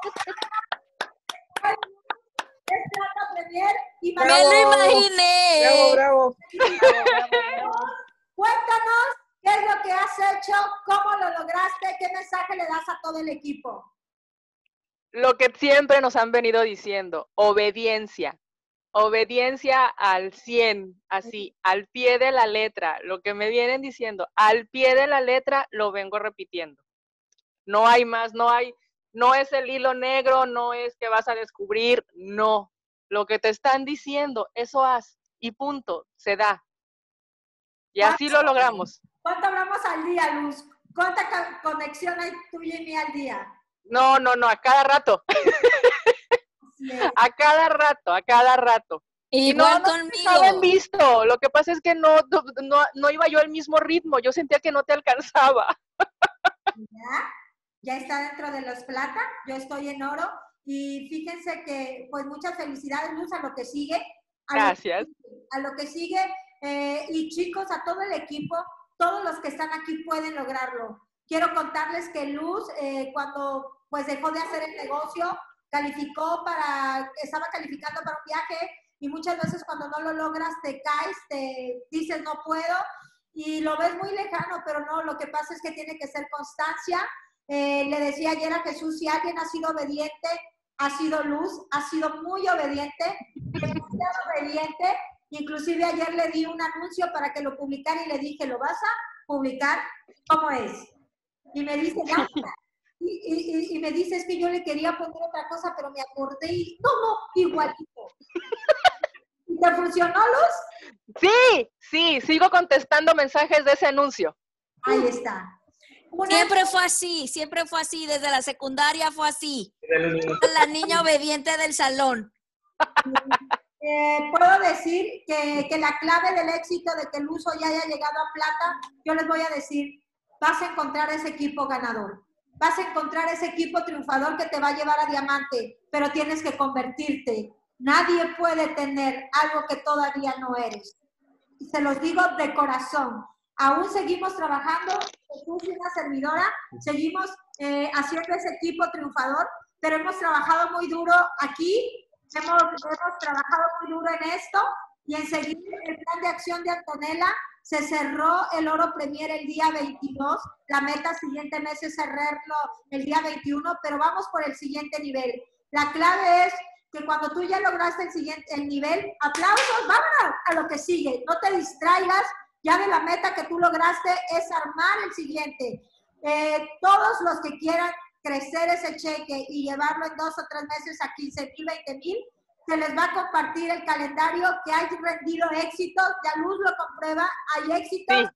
Es Plata Premier y ¡Me lo imaginé! Bravo. Cuéntanos qué es lo que has hecho? ¿Cómo lo lograste? ¿Qué mensaje le das a todo el equipo? Lo que siempre nos han venido diciendo, obediencia. Obediencia al 100, así, al pie de la letra. Lo que me vienen diciendo, al pie de la letra, lo vengo repitiendo. No hay más, no es el hilo negro, no es que vas a descubrir, no. Lo que te están diciendo, eso haz, y punto, se da. Y así lo logramos. ¿Cuánto hablamos al día, Luz? ¿Cuánta conexión hay tuya y mía al día? No, a cada rato. A cada rato. Igual no conmigo. Estaban visto. Lo que pasa es que no iba yo al mismo ritmo. Yo sentía que no te alcanzaba. Ya está dentro de los plata. Yo estoy en oro. Y fíjense que, pues, muchas felicidades, Luz, a lo que sigue. Gracias. A lo que sigue. Y chicos, a todo el equipo, todos los que están aquí pueden lograrlo. Quiero contarles que Luz, cuando pues dejó de hacer el negocio, estaba calificando para un viaje, y muchas veces cuando no lo logras te caes, te dices no puedo, y lo ves muy lejano, pero no, lo que pasa es que tiene que ser constancia. Le decía ayer a Jesús, si alguien ha sido obediente, ha sido Luz, ha sido muy obediente, demasiado obediente. Inclusive ayer le di un anuncio para que lo publicara y le dije, ¿lo vas a publicar? ¿Cómo es? Y me dice, no. Y me dice, es que yo le quería poner otra cosa, pero me acordé y no, igualito. ¿Y te funcionó, Luz? Sí, sigo contestando mensajes de ese anuncio. Ahí está. Siempre fue así, desde la secundaria fue así. La niña obediente del salón. Puedo decir que la clave del éxito de que Luz hoy haya llegado a plata, yo les voy a decir, vas a encontrar ese equipo ganador. Vas a encontrar ese equipo triunfador que te va a llevar a diamante, pero tienes que convertirte. Nadie puede tener algo que todavía no eres. Y se los digo de corazón. Aún seguimos trabajando, Jesús y una servidora, seguimos haciendo ese equipo triunfador, pero hemos trabajado muy duro aquí, hemos trabajado muy duro en esto, y en seguir el plan de acción de Antonella. Se cerró el Oro Premier el día 22. La meta siguiente mes es cerrarlo el día 21, pero vamos por el siguiente nivel. La clave es que cuando tú ya lograste el nivel, aplausos, vámonos a lo que sigue. No te distraigas, ya de la meta que tú lograste es armar el siguiente. Todos los que quieran crecer ese cheque y llevarlo en 2 o 3 meses a 15,000, 20,000, se les va a compartir el calendario que hay rendido éxitos. Ya Luz lo comprueba, hay éxitos.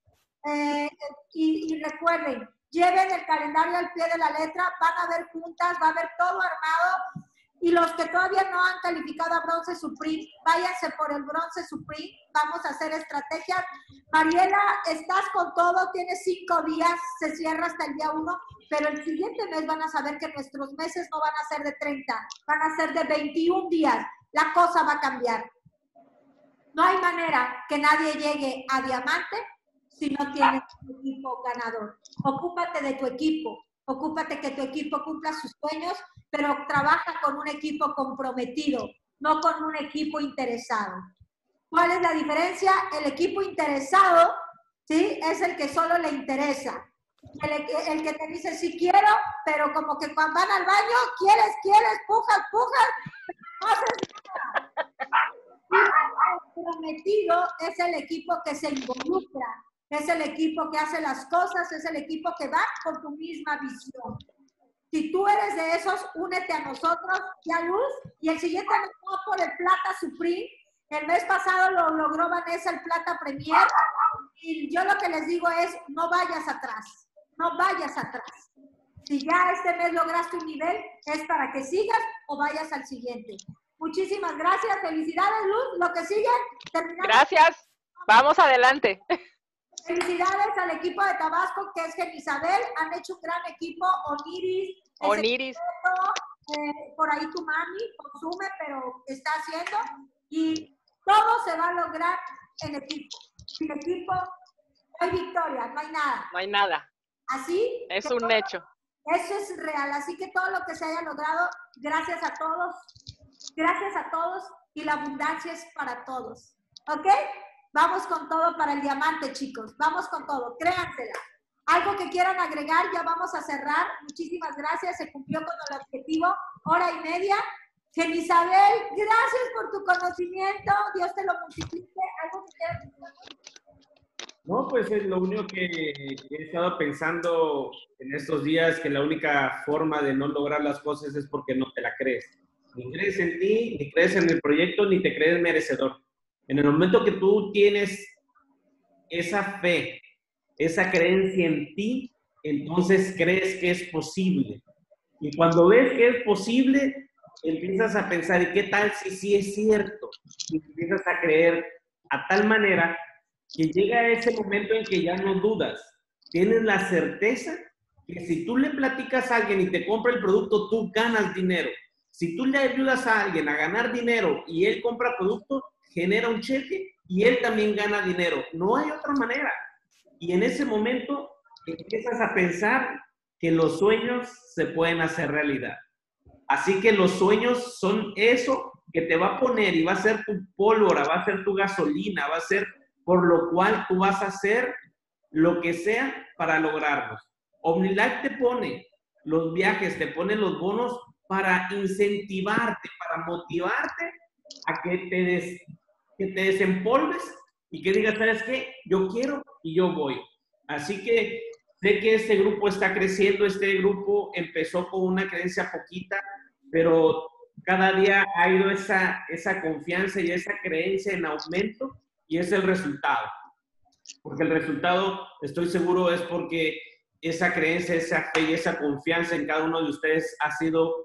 Sí. Y recuerden, lleven el calendario al pie de la letra, van a ver juntas, va a haber todo armado. Y los que todavía no han calificado a Bronce Supreme, váyanse por el Bronce Supreme. Vamos a hacer estrategias. Mariela, estás con todo, tienes 5 días, se cierra hasta el día 1, pero el siguiente mes van a saber que nuestros meses no van a ser de 30, van a ser de 21 días. La cosa va a cambiar. No hay manera que nadie llegue a diamante si no tienes un equipo ganador. Ocúpate de tu equipo, ocúpate que tu equipo cumpla sus sueños, pero trabaja con un equipo comprometido, no con un equipo interesado. ¿Cuál es la diferencia? El equipo interesado, ¿sí?, es el que solo le interesa. El que te dice, sí quiero, pero como que cuando van al baño, quieres, pujas, no haces nada. El comprometido es el equipo que se involucra, es el equipo que hace las cosas, es el equipo que va con tu misma visión. Si tú eres de esos, únete a nosotros, ya Luz, y el siguiente nos va por el Plata Supreme. El mes pasado lo logró Vanessa, el Plata Premier, y yo lo que les digo es, no vayas atrás, no vayas atrás. Si ya este mes lograste un nivel, es para que sigas o vayas al siguiente. Muchísimas gracias, felicidades Luz, lo que sigue, terminamos. Gracias, vamos adelante. Felicidades al equipo de Tabasco, que es Isabel, han hecho un gran equipo, Oniris. Por ahí tu mami consume, pero está haciendo, y todo se va a lograr en equipo. Sin equipo no hay victoria, no hay nada. No hay nada. Así. Es un hecho. Eso es real, así que todo lo que se haya logrado, gracias a todos, y la abundancia es para todos. ¿Ok? Vamos con todo para el diamante, chicos. Vamos con todo, créansela. Algo que quieran agregar, ya vamos a cerrar. Muchísimas gracias, se cumplió con el objetivo, 1:30. Isabel, gracias por tu conocimiento, Dios te lo multiplique. ¿Algo que quieras decir? No, pues es lo único que he estado pensando en estos días, que la única forma de no lograr las cosas es porque no te la crees. Ni crees en ti, ni crees en el proyecto, ni te crees merecedor. En el momento que tú tienes esa fe, esa creencia en ti, entonces crees que es posible. Y cuando ves que es posible, empiezas a pensar, ¿y qué tal si sí es cierto? Y empiezas a creer a tal manera que llega ese momento en que ya no dudas. Tienes la certeza que si tú le platicas a alguien y te compra el producto, tú ganas dinero. Si tú le ayudas a alguien a ganar dinero y él compra producto, genera un cheque y él también gana dinero. No hay otra manera. Y en ese momento empiezas a pensar que los sueños se pueden hacer realidad. Así que los sueños son eso que te va a poner y va a ser tu pólvora, va a ser tu gasolina, va a ser por lo cual tú vas a hacer lo que sea para lograrlos. OmniLife te pone los viajes, te pone los bonos para incentivarte, para motivarte a que te desempolves y que digas, ¿sabes qué? Yo quiero y yo voy. Así que sé que este grupo está creciendo, este grupo empezó con una creencia poquita, pero cada día ha ido esa confianza y esa creencia en aumento y es el resultado. Porque el resultado, estoy seguro, es porque esa creencia, esa fe y esa confianza en cada uno de ustedes ha sido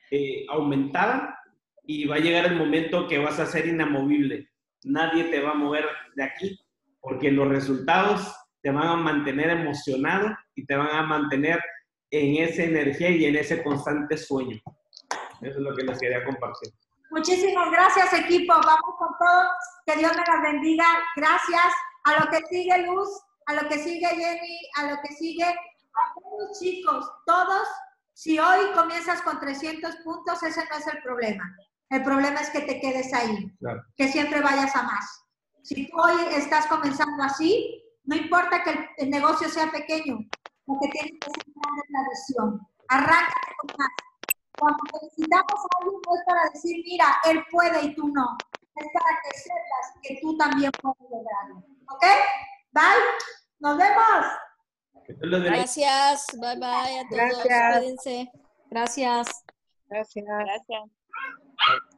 aumentada y va a llegar el momento que vas a ser inamovible. Nadie te va a mover de aquí porque los resultados te van a mantener emocionado y te van a mantener en esa energía y en ese constante sueño. Eso es lo que les quería compartir. Muchísimas gracias, equipo. Vamos con todo. Que Dios me las bendiga. Gracias. A lo que sigue, Luz, a lo que sigue, Jenny, a lo que sigue, a todos, chicos, todos. Si hoy comienzas con 300 puntos, ese no es el problema. El problema es que te quedes ahí, claro, que siempre vayas a más. Si tú hoy estás comenzando así, no importa que el negocio sea pequeño, lo que tienes que hacer es la visión. Arráncate con más. Cuando necesitamos a alguien no es para decir, mira, él puede y tú no. Es para que sepas que tú también puedes lograrlo. ¿Ok? Bye. Nos vemos. Gracias. Bye bye a todos. Gracias. Cuídense. Gracias. Gracias. Gracias.